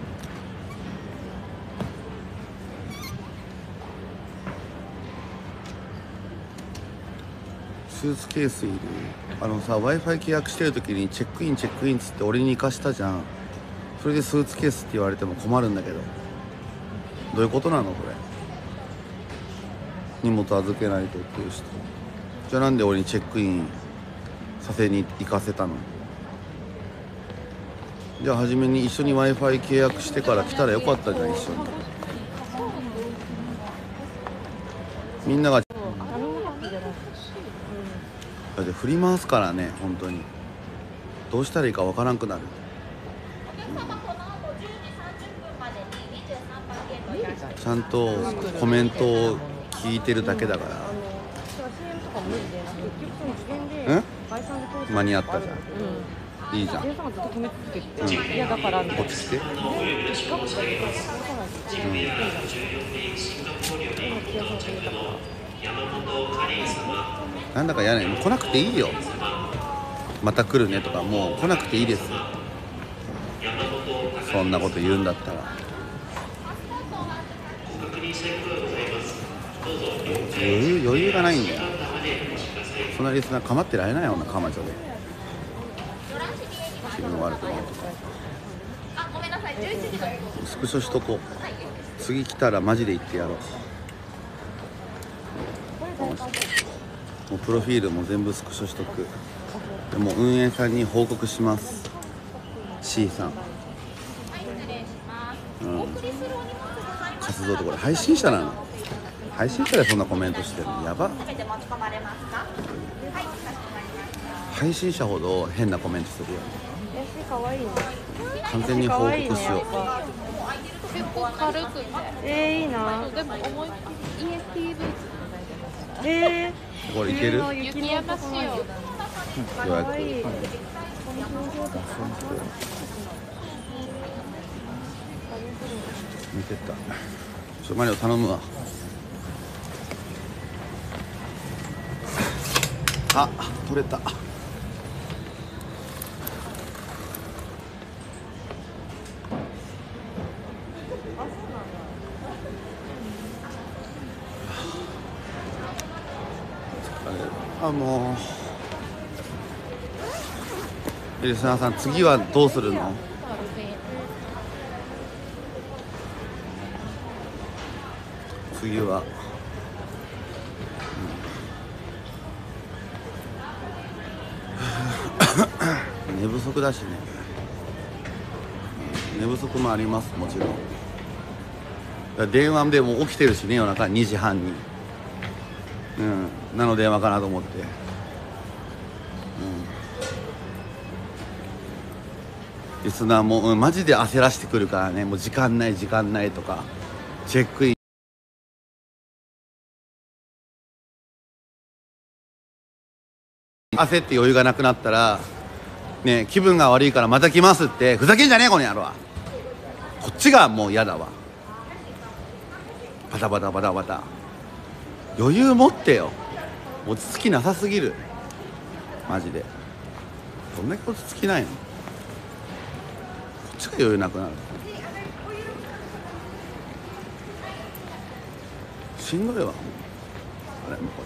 スーツケースいる？さ Wi-Fi 契約してる時にチェックインっつって俺に行かしたじゃん。それでスーツケースって言われても困るんだけど、どういうことなのこれ。荷物預けないとっていう人じゃあなんで俺にチェックインさせに行かせたの？じゃあ初めに一緒に Wi-Fi 契約してから来たらよかったじゃん。一緒にみんながだって振り回すからね。本当にどうしたらいいかわからんくなる。ちゃんとコメントを聞いてるだけだから。間に合ったじゃん。いいじゃん。いやだからこっち来て。なんだかやねん。もう来なくていいよ。また来るねとかもう来なくていいです。そんなこと言うんだったら。余裕がないんだよ。そんなリスナー構ってられないような彼女で気分悪くないとか。スクショしとこう。次来たらマジで言ってやろう。もうプロフィールも全部スクショしとく。でも運営さんに報告します。 C さん、活動とこれ配信者なの？配信者でそんなコメントしてるのやば。配信者ほど変なコメントするよね。完全に報告しよう。 結構軽くて。いいな。でも思いっきり ESP ブーツこれいける？ 雪山仕様。 予約。見てた。マリオ頼むわ。あ、取れた。もうリスナーさん、次はどうするの？次は、寝不足だしね。寝不足もあります。もちろん電話でも起きてるしね。夜中2時半になの電話かなと思って、リスナーも、マジで焦らしてくるからね。もう時間ない時間ないとか、チェックイン焦って余裕がなくなったらね、気分が悪いからまた来ますって、ふざけんじゃねえこの野郎は。こっちがもう嫌だわ。バタバタバタバタ、余裕持ってよ。落ち着きなさすぎるマジで。どんだけ落ち着きないの。こっちが余裕なくなる。しんどいわ。あれもうこ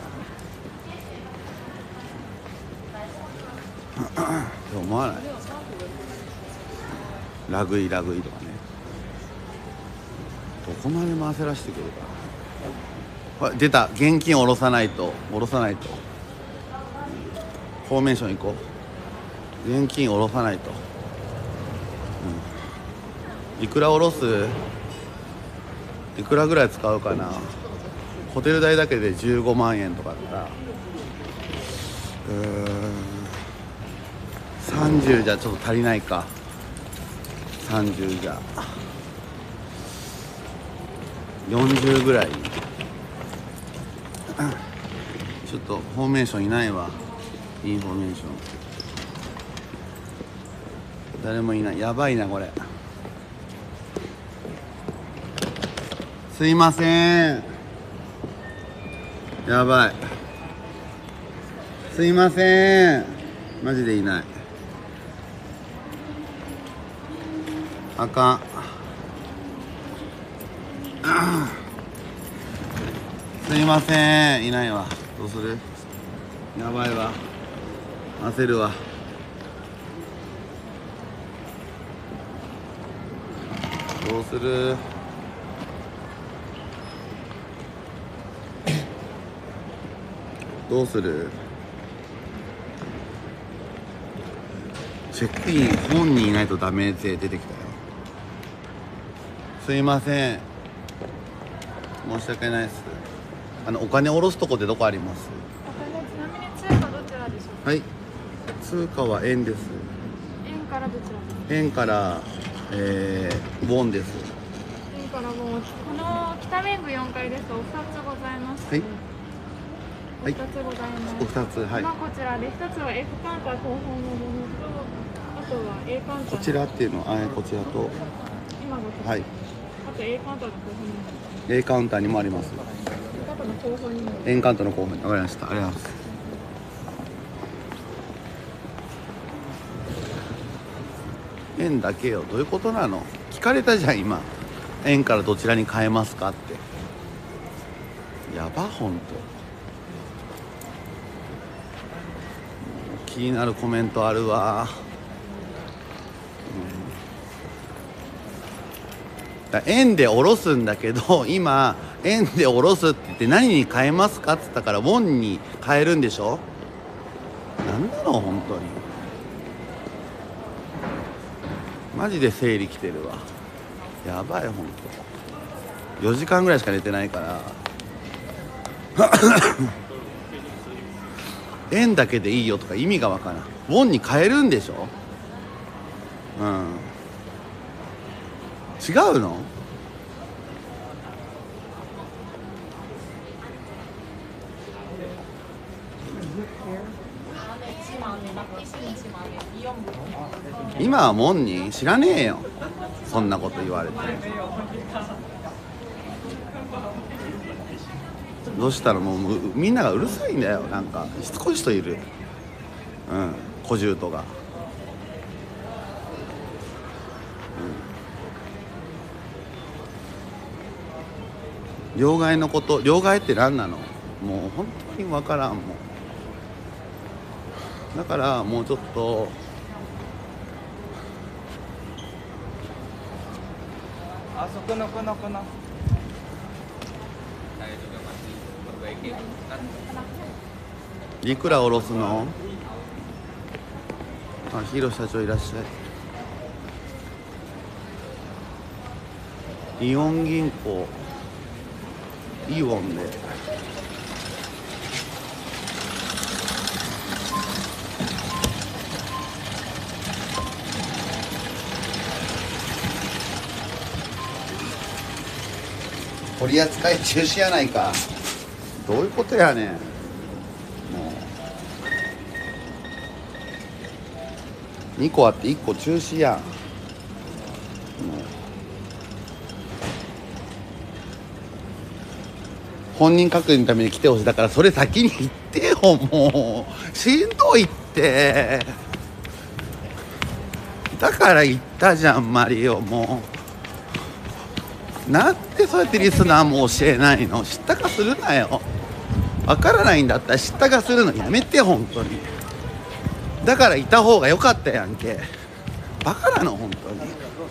れって思わない？ラグイとかね、どこまでも焦らしてくるから。出た、現金下ろさないと。フォーメーション行こう。現金下ろさないと、いくら下ろす？いくらぐらい使うかな。ホテル代だけで15万円とかだったら、30じゃちょっと足りないか。30じゃ40ぐらい。ちょっとフォーメーションいないわ。インフォメーション誰もいない。やばいなこれ。すいません、やばい。すいません、マジでいない。あかん。すいません、いないわ。どうする？やばいわ、焦るわ。どうする？どうする？チェックイン本人いないとダメって出てきたよ。すいません、申し訳ないです。お金下ろすとこってどこあります？ お金、ちなみに通貨どちらでしょうか？ はい、通貨は円です。 円からどちらですか？ 円からウォンです。 円からウォン。この北面部4階ですとお2つございます。 はい。 お2つございます。 お2つ、はい。 今こちらで1つは F カウンター後方のものと、あとは A カウンター。 こちらっていうのはこちらと、 今ご紹介。 はい。 あと A カウンターの後方にも。 A カウンターにもあります。円カウンターの後方に。わかりました。ありがとうございます。円だけよ。どういうことなの？聞かれたじゃん今。円からどちらに変えますかって。やば、ほんと。気になるコメントあるわ。円で下ろすんだけど、今円で下ろすって言って何に変えますかって言ったからウォンに変えるんでしょ。なんなの本当に。マジで生理きてるわ。やばい本当。4時間ぐらいしか寝てないから円だけでいいよとか意味がわからん。ウォンに変えるんでしょ。違うの？今はもんに知らねえよ、そんなこと言われて。どうしたらもうみんながうるさいんだよ。なんかしつこい人いる。小獣とが。両替のこと、両替って何なの？もう本当に分からんもん。だからもうちょっとあそこのこのいくら下ろすの？あ、ヒロ社長いらっしゃい。イオン銀行イオンで取り扱い中止やないか。どういうことやねん。もう2個あって1個中止やん。もう本人確認のために来てほしい。だからそれ先に言ってよ。もうしんどいって。だから言ったじゃんマリオ。もうなんでそうやってリスナーも教えないの。知ったかするなよ。わからないんだったら知ったかするのやめて本当に。だからいた方が良かったやんけ。バカなの本当に。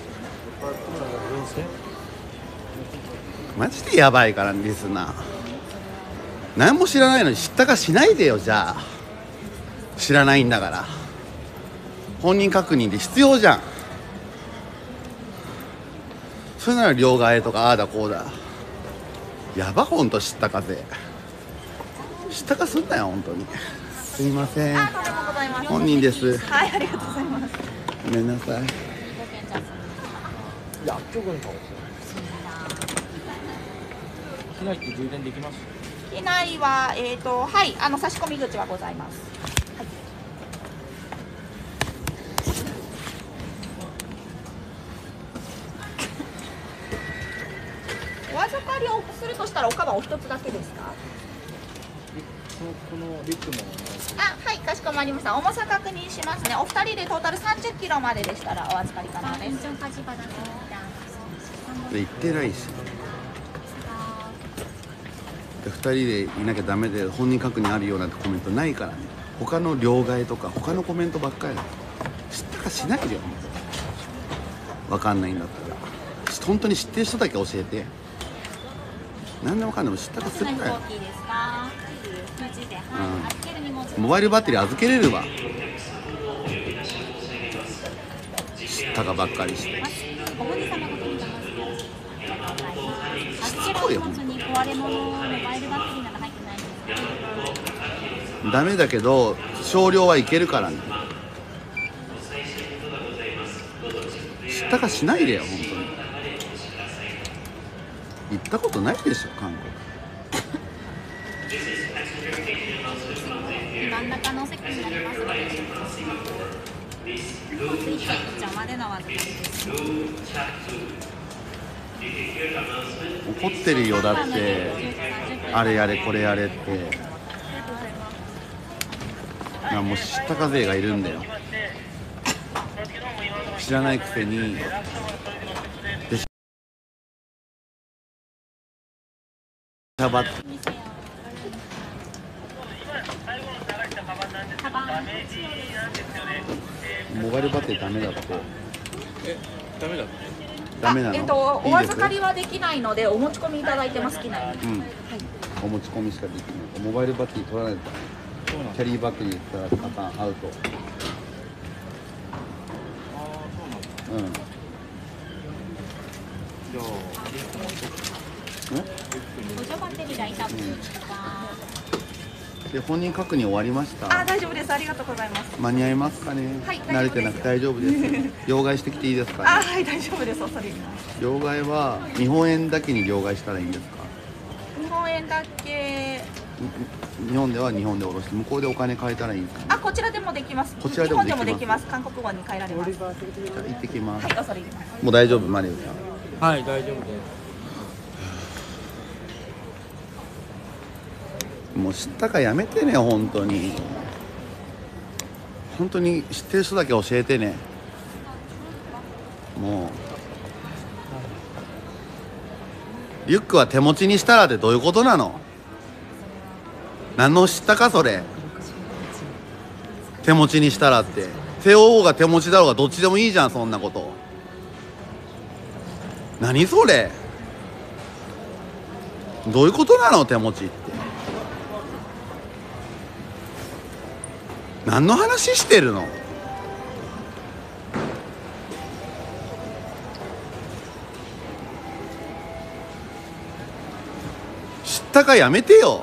マジでやばいからリスナー。何も知らないのに知ったかしないでよ。じゃあ知らないんだから本人確認で必要じゃん。それなら両替とかああだこうだ。やばほんと知ったかぜ。知ったかすんなよ本当に。すいません。本人です。 はい、ありがとうございます。 ごめんなさい。 薬局の顔。機内って充電できます？ 機内ははい、差し込み口はございます。はい。お預かりをするとしたらおかばお一つだけですか？ このリュックも。 はい、かしこまりました。重さ確認しますね。お二人でトータル30キロまででしたらお預かり可能です。 言ってないし。2人でいなきゃダメで本人確認あるようなコメントないからね。他の両替とか他のコメントばっかりだ。知ったかしないでよ。分かんないんだったら本当に知ってる人だけ教えて。何でもかんでも知ったかするかよ。モバイルバッテリー預けれるわ。知ったかばっかりして。しつこいよ。ダメだけど少量はいけるからね。知ったかしないでよ本当に。行ったことないでしょ韓国。 真ん中のお席になりますので、お茶までのお預かりです。 怒ってるよ。だってあれやれこれやれって。もう知ったか勢がいるんだよ。知らないくせに。でシャバモバイルバッテリーダメだって。 ダメだって。 ダメなの？ お預かりはできないのでお持ち込みいただいてます。機内に。 お持ち込みしかできない。モバイルバッテリー取らないと。キャリーバッグにしたらパターンアウト。 じゃあ補助バッテリーが痛くで本人確認終わりました。 大丈夫です。ありがとうございます。 間に合いますかね。 はい、 慣れてなくて大丈夫です。両替してきていいですかね。 はい、大丈夫です。恐れ入ります。 両替は日本円だけに両替したらいいんですか？ 日本円だけ。 日本では日本で下ろして向こうでお金変えたらいいんですかね。 こちらでもできます。 こちらでもできます。 韓国語に変えられます。 じゃあ行ってきます。 はい、恐れ入ります。 もう大丈夫マリオちゃん。 はい、大丈夫です。 もう知ったかやめてね本当に。本当に知ってる人だけ教えてね。もうリュックは手持ちにしたらってどういうことなの？何の知ったかそれ。手持ちにしたらって背負おうが手持ちだろうがどっちでもいいじゃんそんなこと。何それ。どういうことなの手持ちって。何の話してるの？知ったかやめてよ。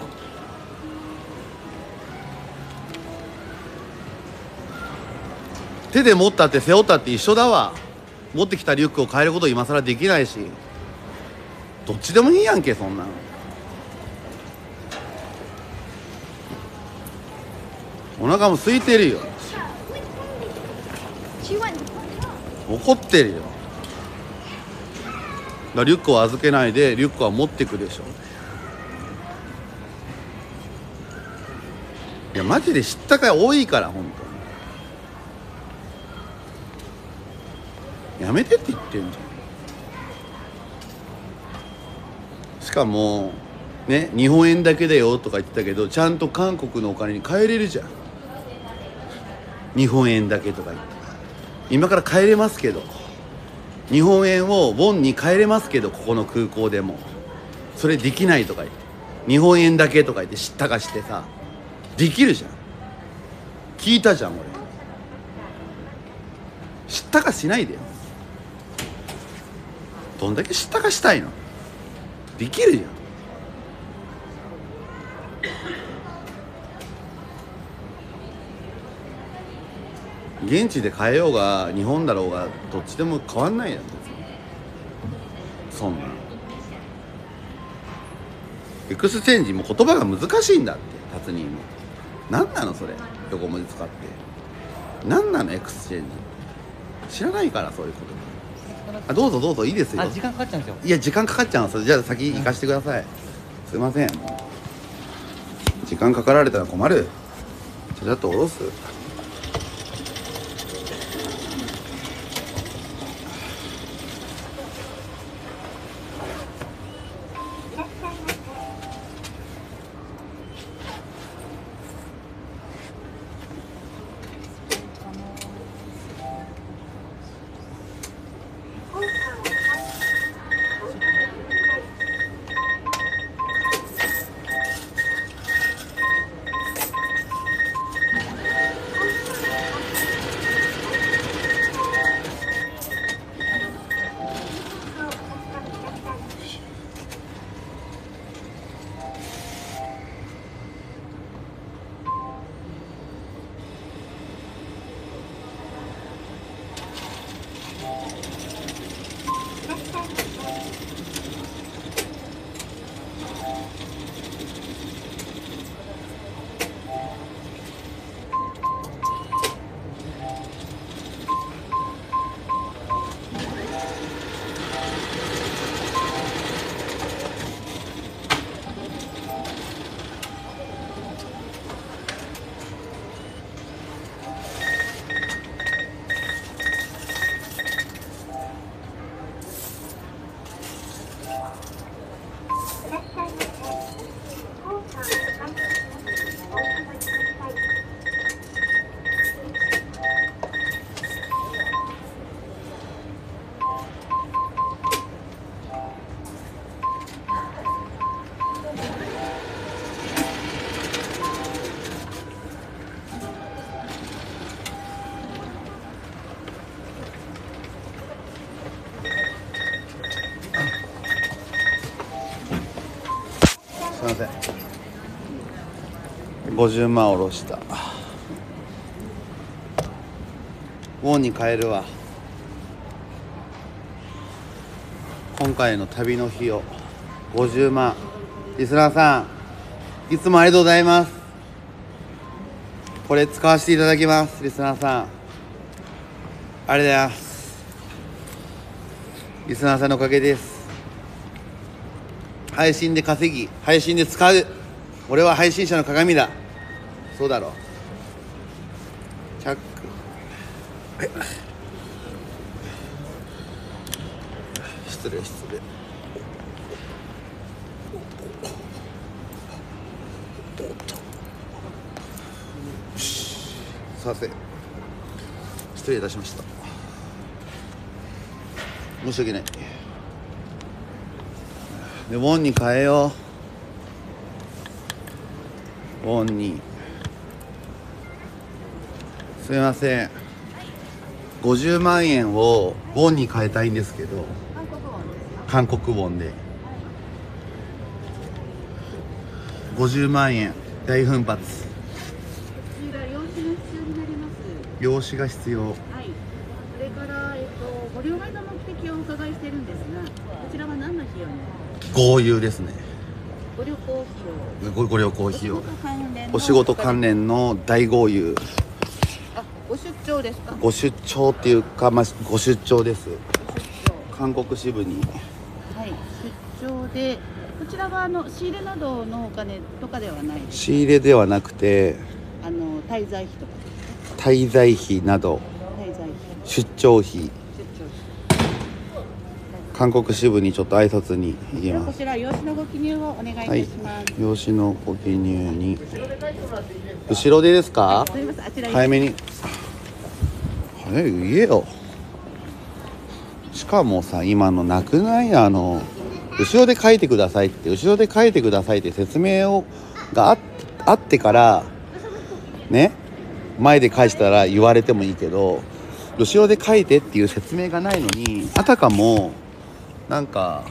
手で持ったって背負ったって一緒だわ。持ってきたリュックを変えること今更できないし。 どっちでもいいやんけそんなん。お腹も空いてるよ。怒ってるよ。だからリュックを預けないでリュックは持ってくでしょ。いやマジで知ったかい多いから本当にやめてって言ってんじゃん。しかもね、日本円だけだよとか言ってたけど、ちゃんと韓国のお金に換えれるじゃん。日本円だけとか言って、今から変えれますけど、日本円をウォンに変えれますけど、ここの空港でもそれできないとか言って、日本円だけとか言って知ったかしてさ、できるじゃん。聞いたじゃん俺。知ったかしないでよ。どんだけ知ったかしたいの。できるじゃん。現地で買えようが日本だろうがどっちでも変わんないやん。そんなエクスチェンジも言葉が難しいんだって。達人も何なのそれ、横文字使って何なのエクスチェンジ。知らないからそういうこと。あ、どうぞどうぞ、いいですよ。 あ、時間かかっちゃうんですよ。 いや時間かかっちゃうんですよ。じゃあ先行かしてください。すいません、時間かかられたら困る。ちゃっと下ろす。すいません、50万下ろした。ウォンに変えるわ。今回の旅の費用50万。リスナーさんいつもありがとうございます。これ使わせていただきます。リスナーさんありがとうございます。リスナーさんのおかげです。配信で稼ぎ、配信で使う。俺は配信者の鏡だ。そうだろう。チャック、はい、失礼失礼。さて失礼いたしました。申し訳ない。でウォンに変えよう。ウォンに。すいません、50万円をウォンに変えたいんですけど。韓国ウォンで50万円大奮発。 用紙が必要になります。 用紙が必要。 はい。それから、ごご両替の目的をお伺いしているんですが、こちらは何の費用に？ 豪遊ですね。 ご旅行費用。 ご旅行費用。おお仕事関連の大豪遊。 あ、ご出張ですか？ ご出張っていうか、まあ、ご出張です。韓国支部に。 はい、出張で、こちらは仕入れなどのお金とかではないです。 仕入れではなくて、 滞在費とか。 滞在費など、 滞在費。 出張費。韓国支部にちょっと挨拶に行きます。 こちら用紙のご記入をお願いいたします。 用紙のご記入に。後ろでですか？ すみません、あちら早めに。早く言えよ。しかもさ、今のなくない？後ろで書いてくださいって、後ろで書いてくださいって説明があってからね、前で返したら言われてもいいけど、後ろで書いてっていう説明がないのに、あたかもなんか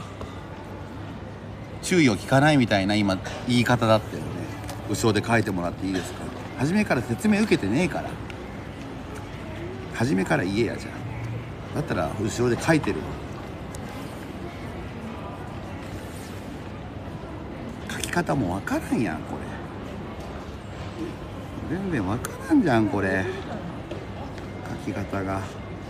注意を聞かないみたいな今言い方だったよね。後ろで書いてもらっていいですか？初めから説明受けてねえから、初めから言えや。じゃあだったら後ろで書いてるわ。書き方もわからんやんこれ。全然わからんじゃんこれ、書き方が。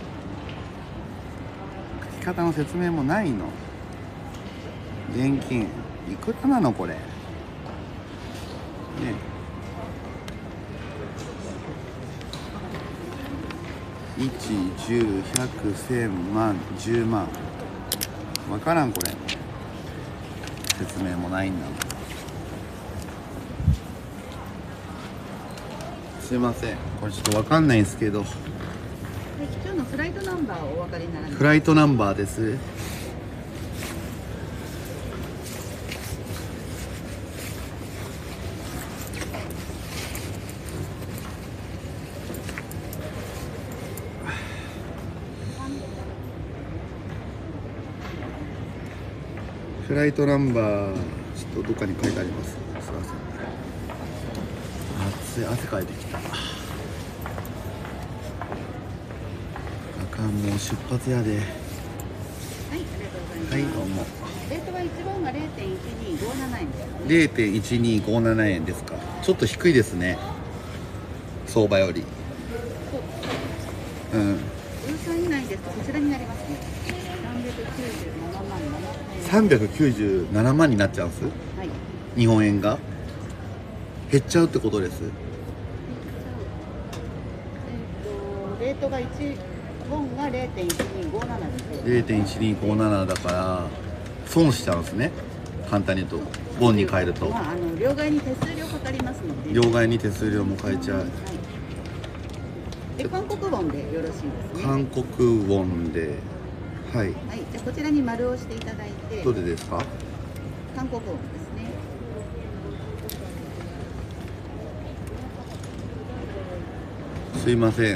書き方の説明もないの。現金いくらなのこれね。1、10、100、1000万、10万。わからんこれ。説明もないんだもん。すいません、これちょっとわかんないんですけど。 今日のフライトナンバーをお分かりにならない？ フライトナンバーです。フライトナンバー、ちょっとどっかに書いてあります。すいません。暑い、汗かいてきた。あかん、もう出発やで。 はい、ありがとうございます。 はい、どうも。 レートは1番が 0.1257 円です。 0.1257 円ですか。ちょっと低いですね、相場より。うん。 13以内ですとこちらになりますね。 397万になっちゃうんです。 はい。 日本円が減っちゃうってことです。 レートが1ウォンが 0.1257 です。 0.1257 だから損しちゃうんですね、簡単に言うと。ウォンに変えると、 まあ、両替に手数料かかりますので。 両替に手数料も変えちゃう。 で、韓国ウォンでよろしいですね。 韓国ウォンで、はい。 はい、じゃあこちらに丸をしていただいて。 どれですか？ 韓国ウォンですね。 すいません。 はい。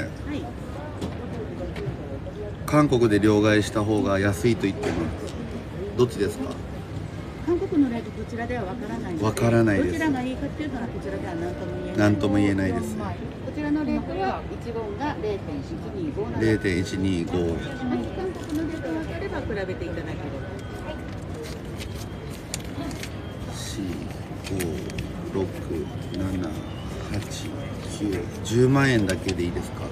韓国で両替した方が安いと言ってもどっちですか？ 韓国のレートこちらではわからないので。 わからないです。 どちらがいいかっていうのはこちらでは何とも言えない。 何とも言えないです。 こちらのレートは1ウォンが 0.1257。 0.125。 韓国のレートが分かれば比べていただければ。 4、5、6、7、8、9、10万円だけでいいですか？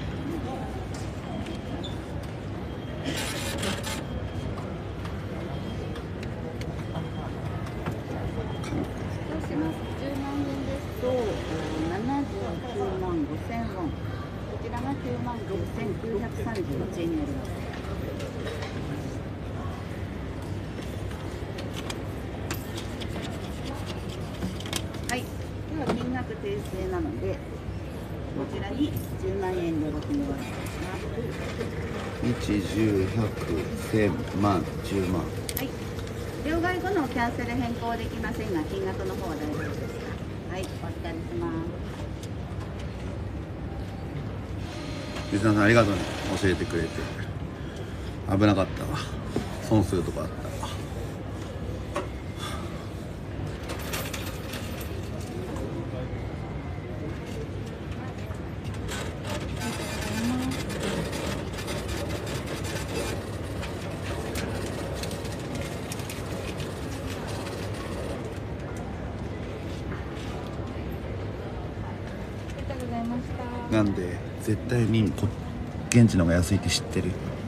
931円になります。はい、では金額訂正なのでこちらに10万円でご記入をお願いします。 1、10、100、1000万、10万。 はい、両替後のキャンセル変更できませんが金額の方は大丈夫ですか？はい、お預かりします。 リスナーさんありがとうね、教えてくれて。危なかったわ、損するとこあった。 なんで絶対に現地の方が安いって知ってる。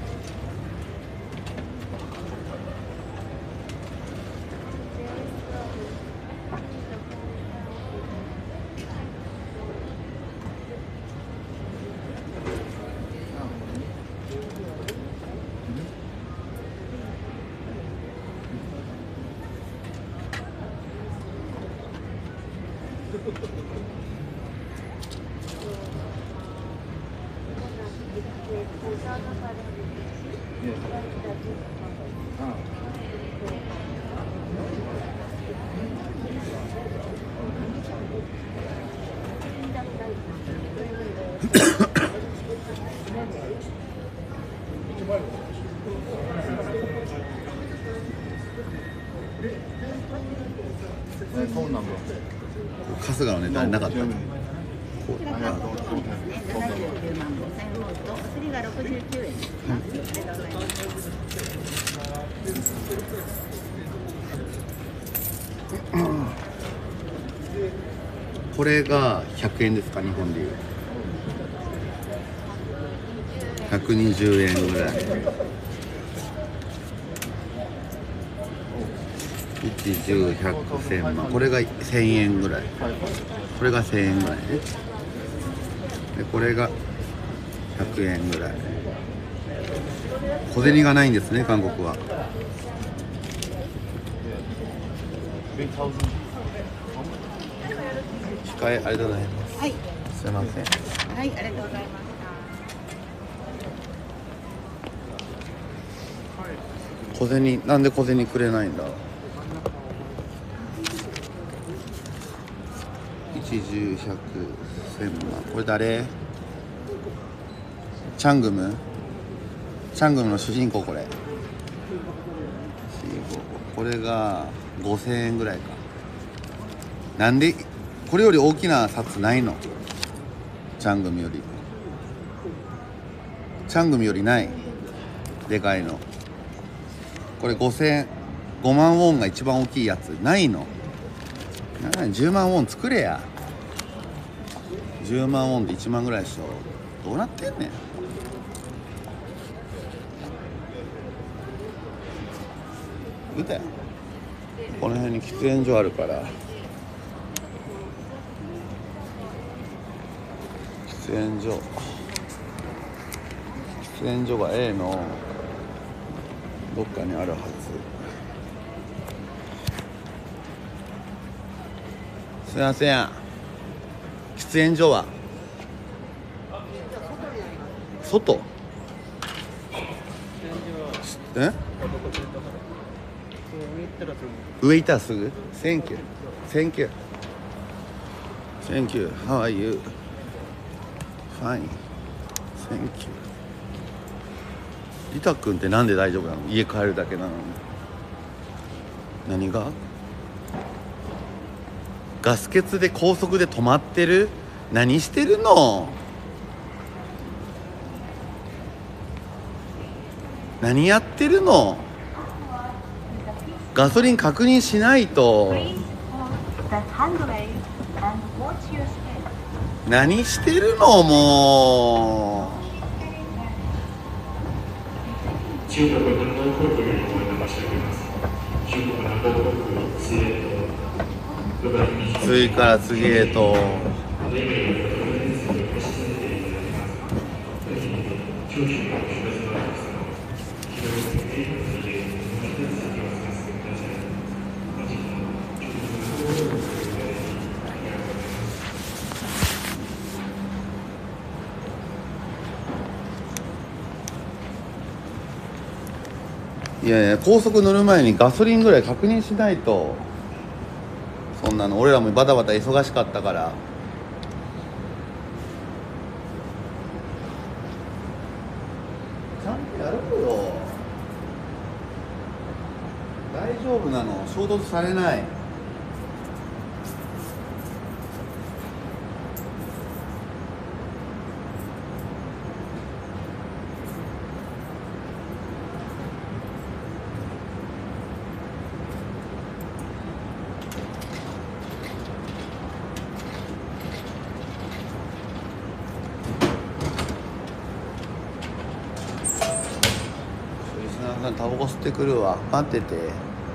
春日の値段なかった。 こちらが79万5,000ウォルト、お釣りが69円です。ありがとうございます。 これが100円ですか、日本でいう120円ぐらい。1、10、100、1000万、これが1000円ぐらい、これが1000円ぐらいね。でこれが100円ぐらい。小銭がないんですね、韓国は。控え、ありがとうございます。 はい、 すいません。 はい、ありがとうございました。 小銭、なんで小銭くれないんだ。1、10、100、1000万。これ誰？チャングム？チャングムの主人公これ。これが5000円ぐらいか。なんでこれより大きな札ないの？チャングムより。チャングムよりない。でかいの。これ5000、5万ウォンが一番大きいやつないの？10万ウォン作れや。10万ウォンで1万ぐらいでしょ。どうなってんねん。歌や。この辺に喫煙所あるから喫煙所が A のどっかにあるはず。すいません、喫煙所は外？え？上行ったらすぐ？ Thank you Thank you Thank you How are you? Fine Thank you。リタ君ってなんで大丈夫なの？家帰るだけなのに。何が？ガス欠で高速で止まってる？何してるの？何やってるの？ガソリン確認しないと。何してるのもう。中国南東航空へのご案内しております。中国南東航空次から次へと。いやいや、高速乗る前にガソリンぐらい確認しないと。そんなの俺らもバタバタ忙しかったから。ちゃんとやろうよ。大丈夫なの？衝突されない。 さんタバコ吸ってくるわ。待ってて。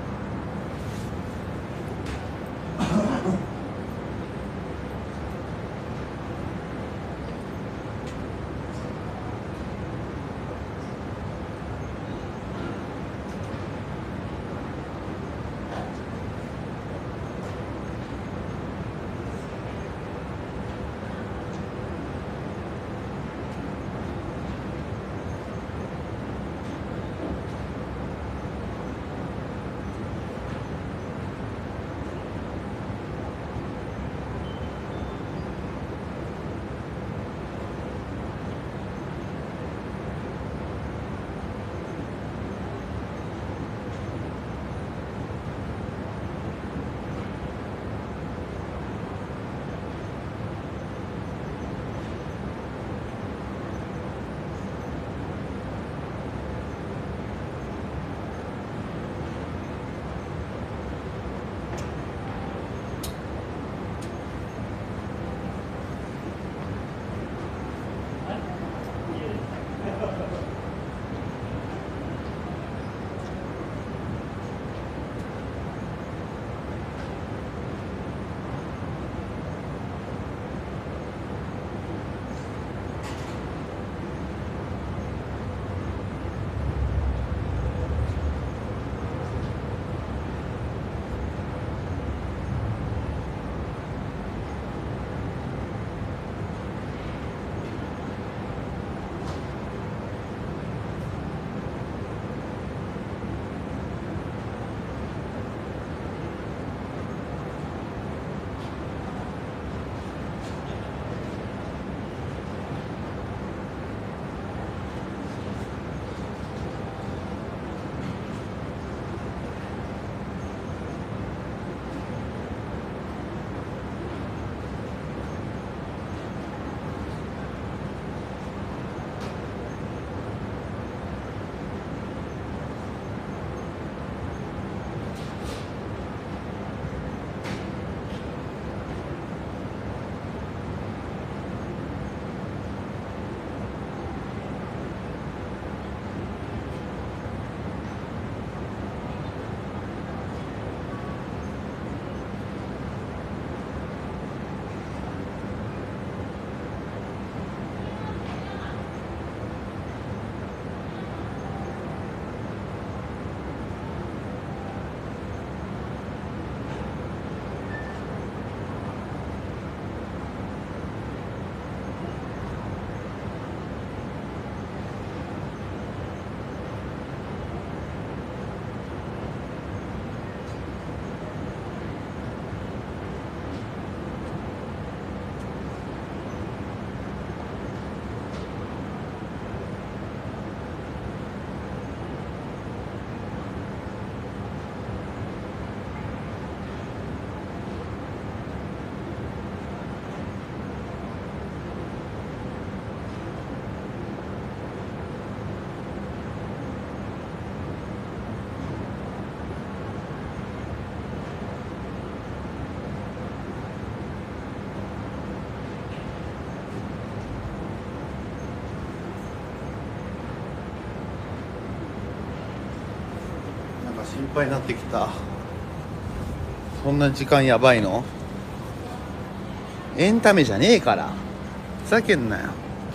心配になってきた。そんな時間やばいの？エンタメじゃねえからふざけんなよ。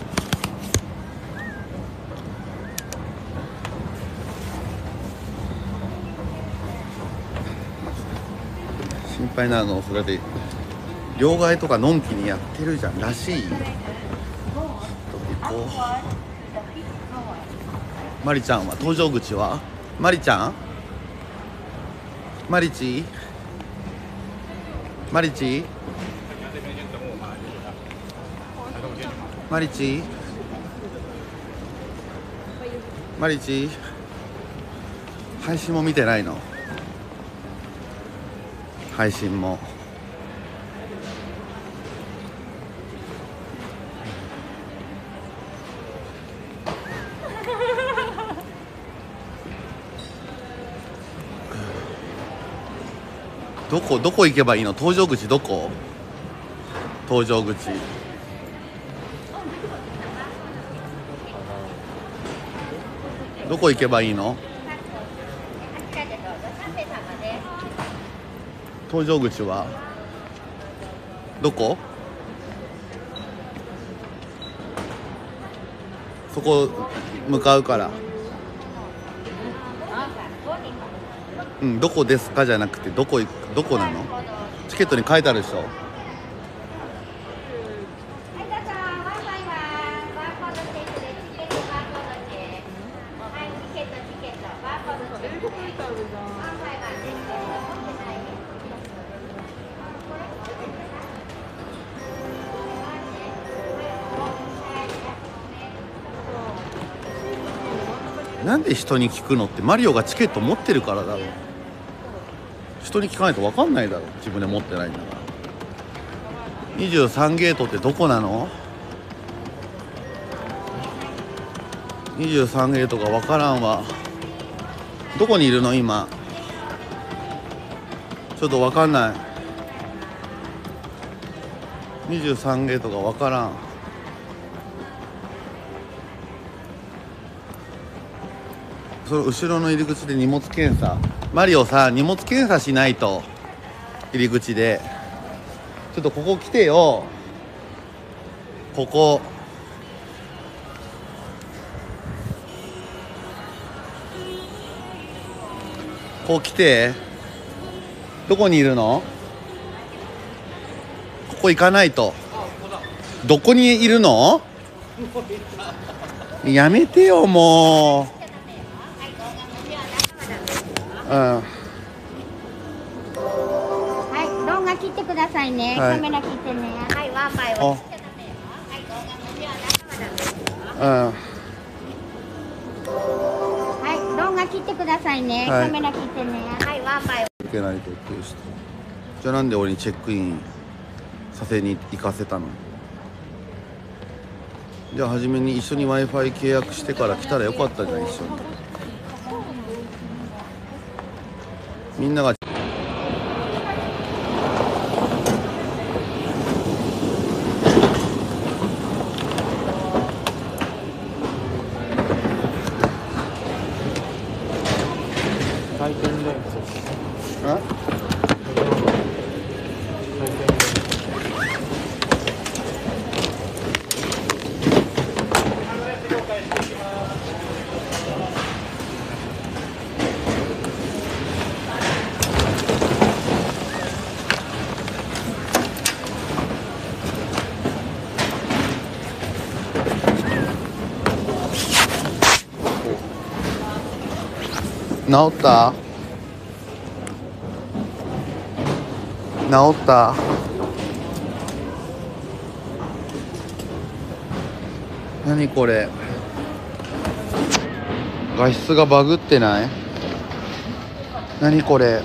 心配なのそれで両替とかのんきにやってるじゃんらしい。マリちゃんは搭乗口は？マリちゃん？マリチ？マリチ？マリチ？マリチ？配信も見てないの？配信も。どこ行けばいいの？搭乗口どこ？搭乗口。どこ行けばいいの？ 搭乗口はどこ？そこ向かうから。うん、どこですかじゃなくてどこなの？チケットに書いてあるでしょ。なんで人に聞くのって、マリオがチケット持ってるからだろ。人に聞かないと分かんないだろ、自分で持ってないんだから。23ゲートってどこなの？23ゲートが分からんわ。どこにいるの今？ちょっと分かんない。23ゲートが分からん。その後ろの入り口で荷物検査。マリオさ、荷物検査しないと。入り口でちょっとここ来てよ。こここう来て。どこにいるの？ここ行かないと。どこにいるの？やめてよもう。うん、 はい、動画切ってくださいね。 はい、 カメラ切ってね。はい、ワンバイは切っちゃダメよ。はい、動画もちろん生はダメですよ。はい、動画切ってくださいね。 はい、 カメラ切ってね。はい、ワンバイは受けないとっていう人。じゃあなんで俺にチェックインさせに行かせたの？じゃあ初めに一緒に Wi-Fi 契約してから来たらよかったじゃん、一緒に。みんなが回転で治った？治った？何これ？画質がバグってない？何これ？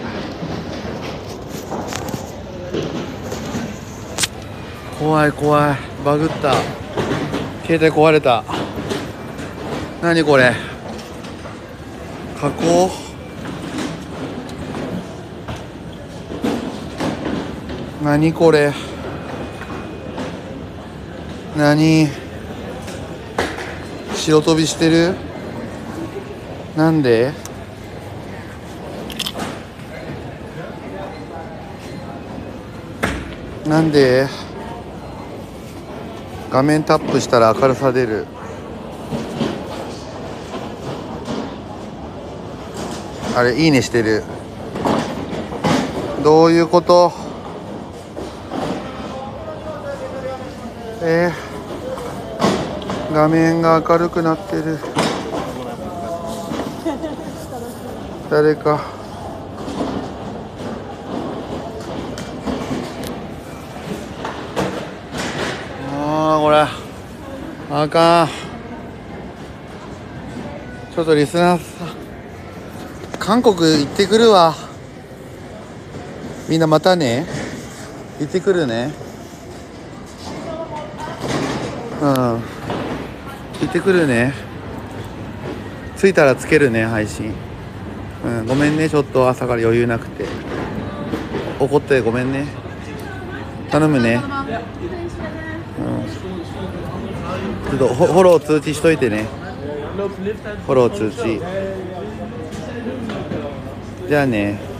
怖い怖い、バグった。携帯壊れた。何これ？加工？何これ？何？白飛びしてる？なんで？なんで？画面タップしたら明るさ出る。あれ、いいねしてる。どういうこと？画面が明るくなってる。誰か。ああ、これあかん。ちょっとリスナーさん、韓国行ってくるわ。みんなまたね。行ってくるね。うん。行ってくるね。着いたらつけるね、配信。うん、ごめんね、ちょっと朝から余裕なくて。怒ってごめんね。頼むね。うん。ちょっとフォロー通知しといてね。フォロー通知。じゃあね。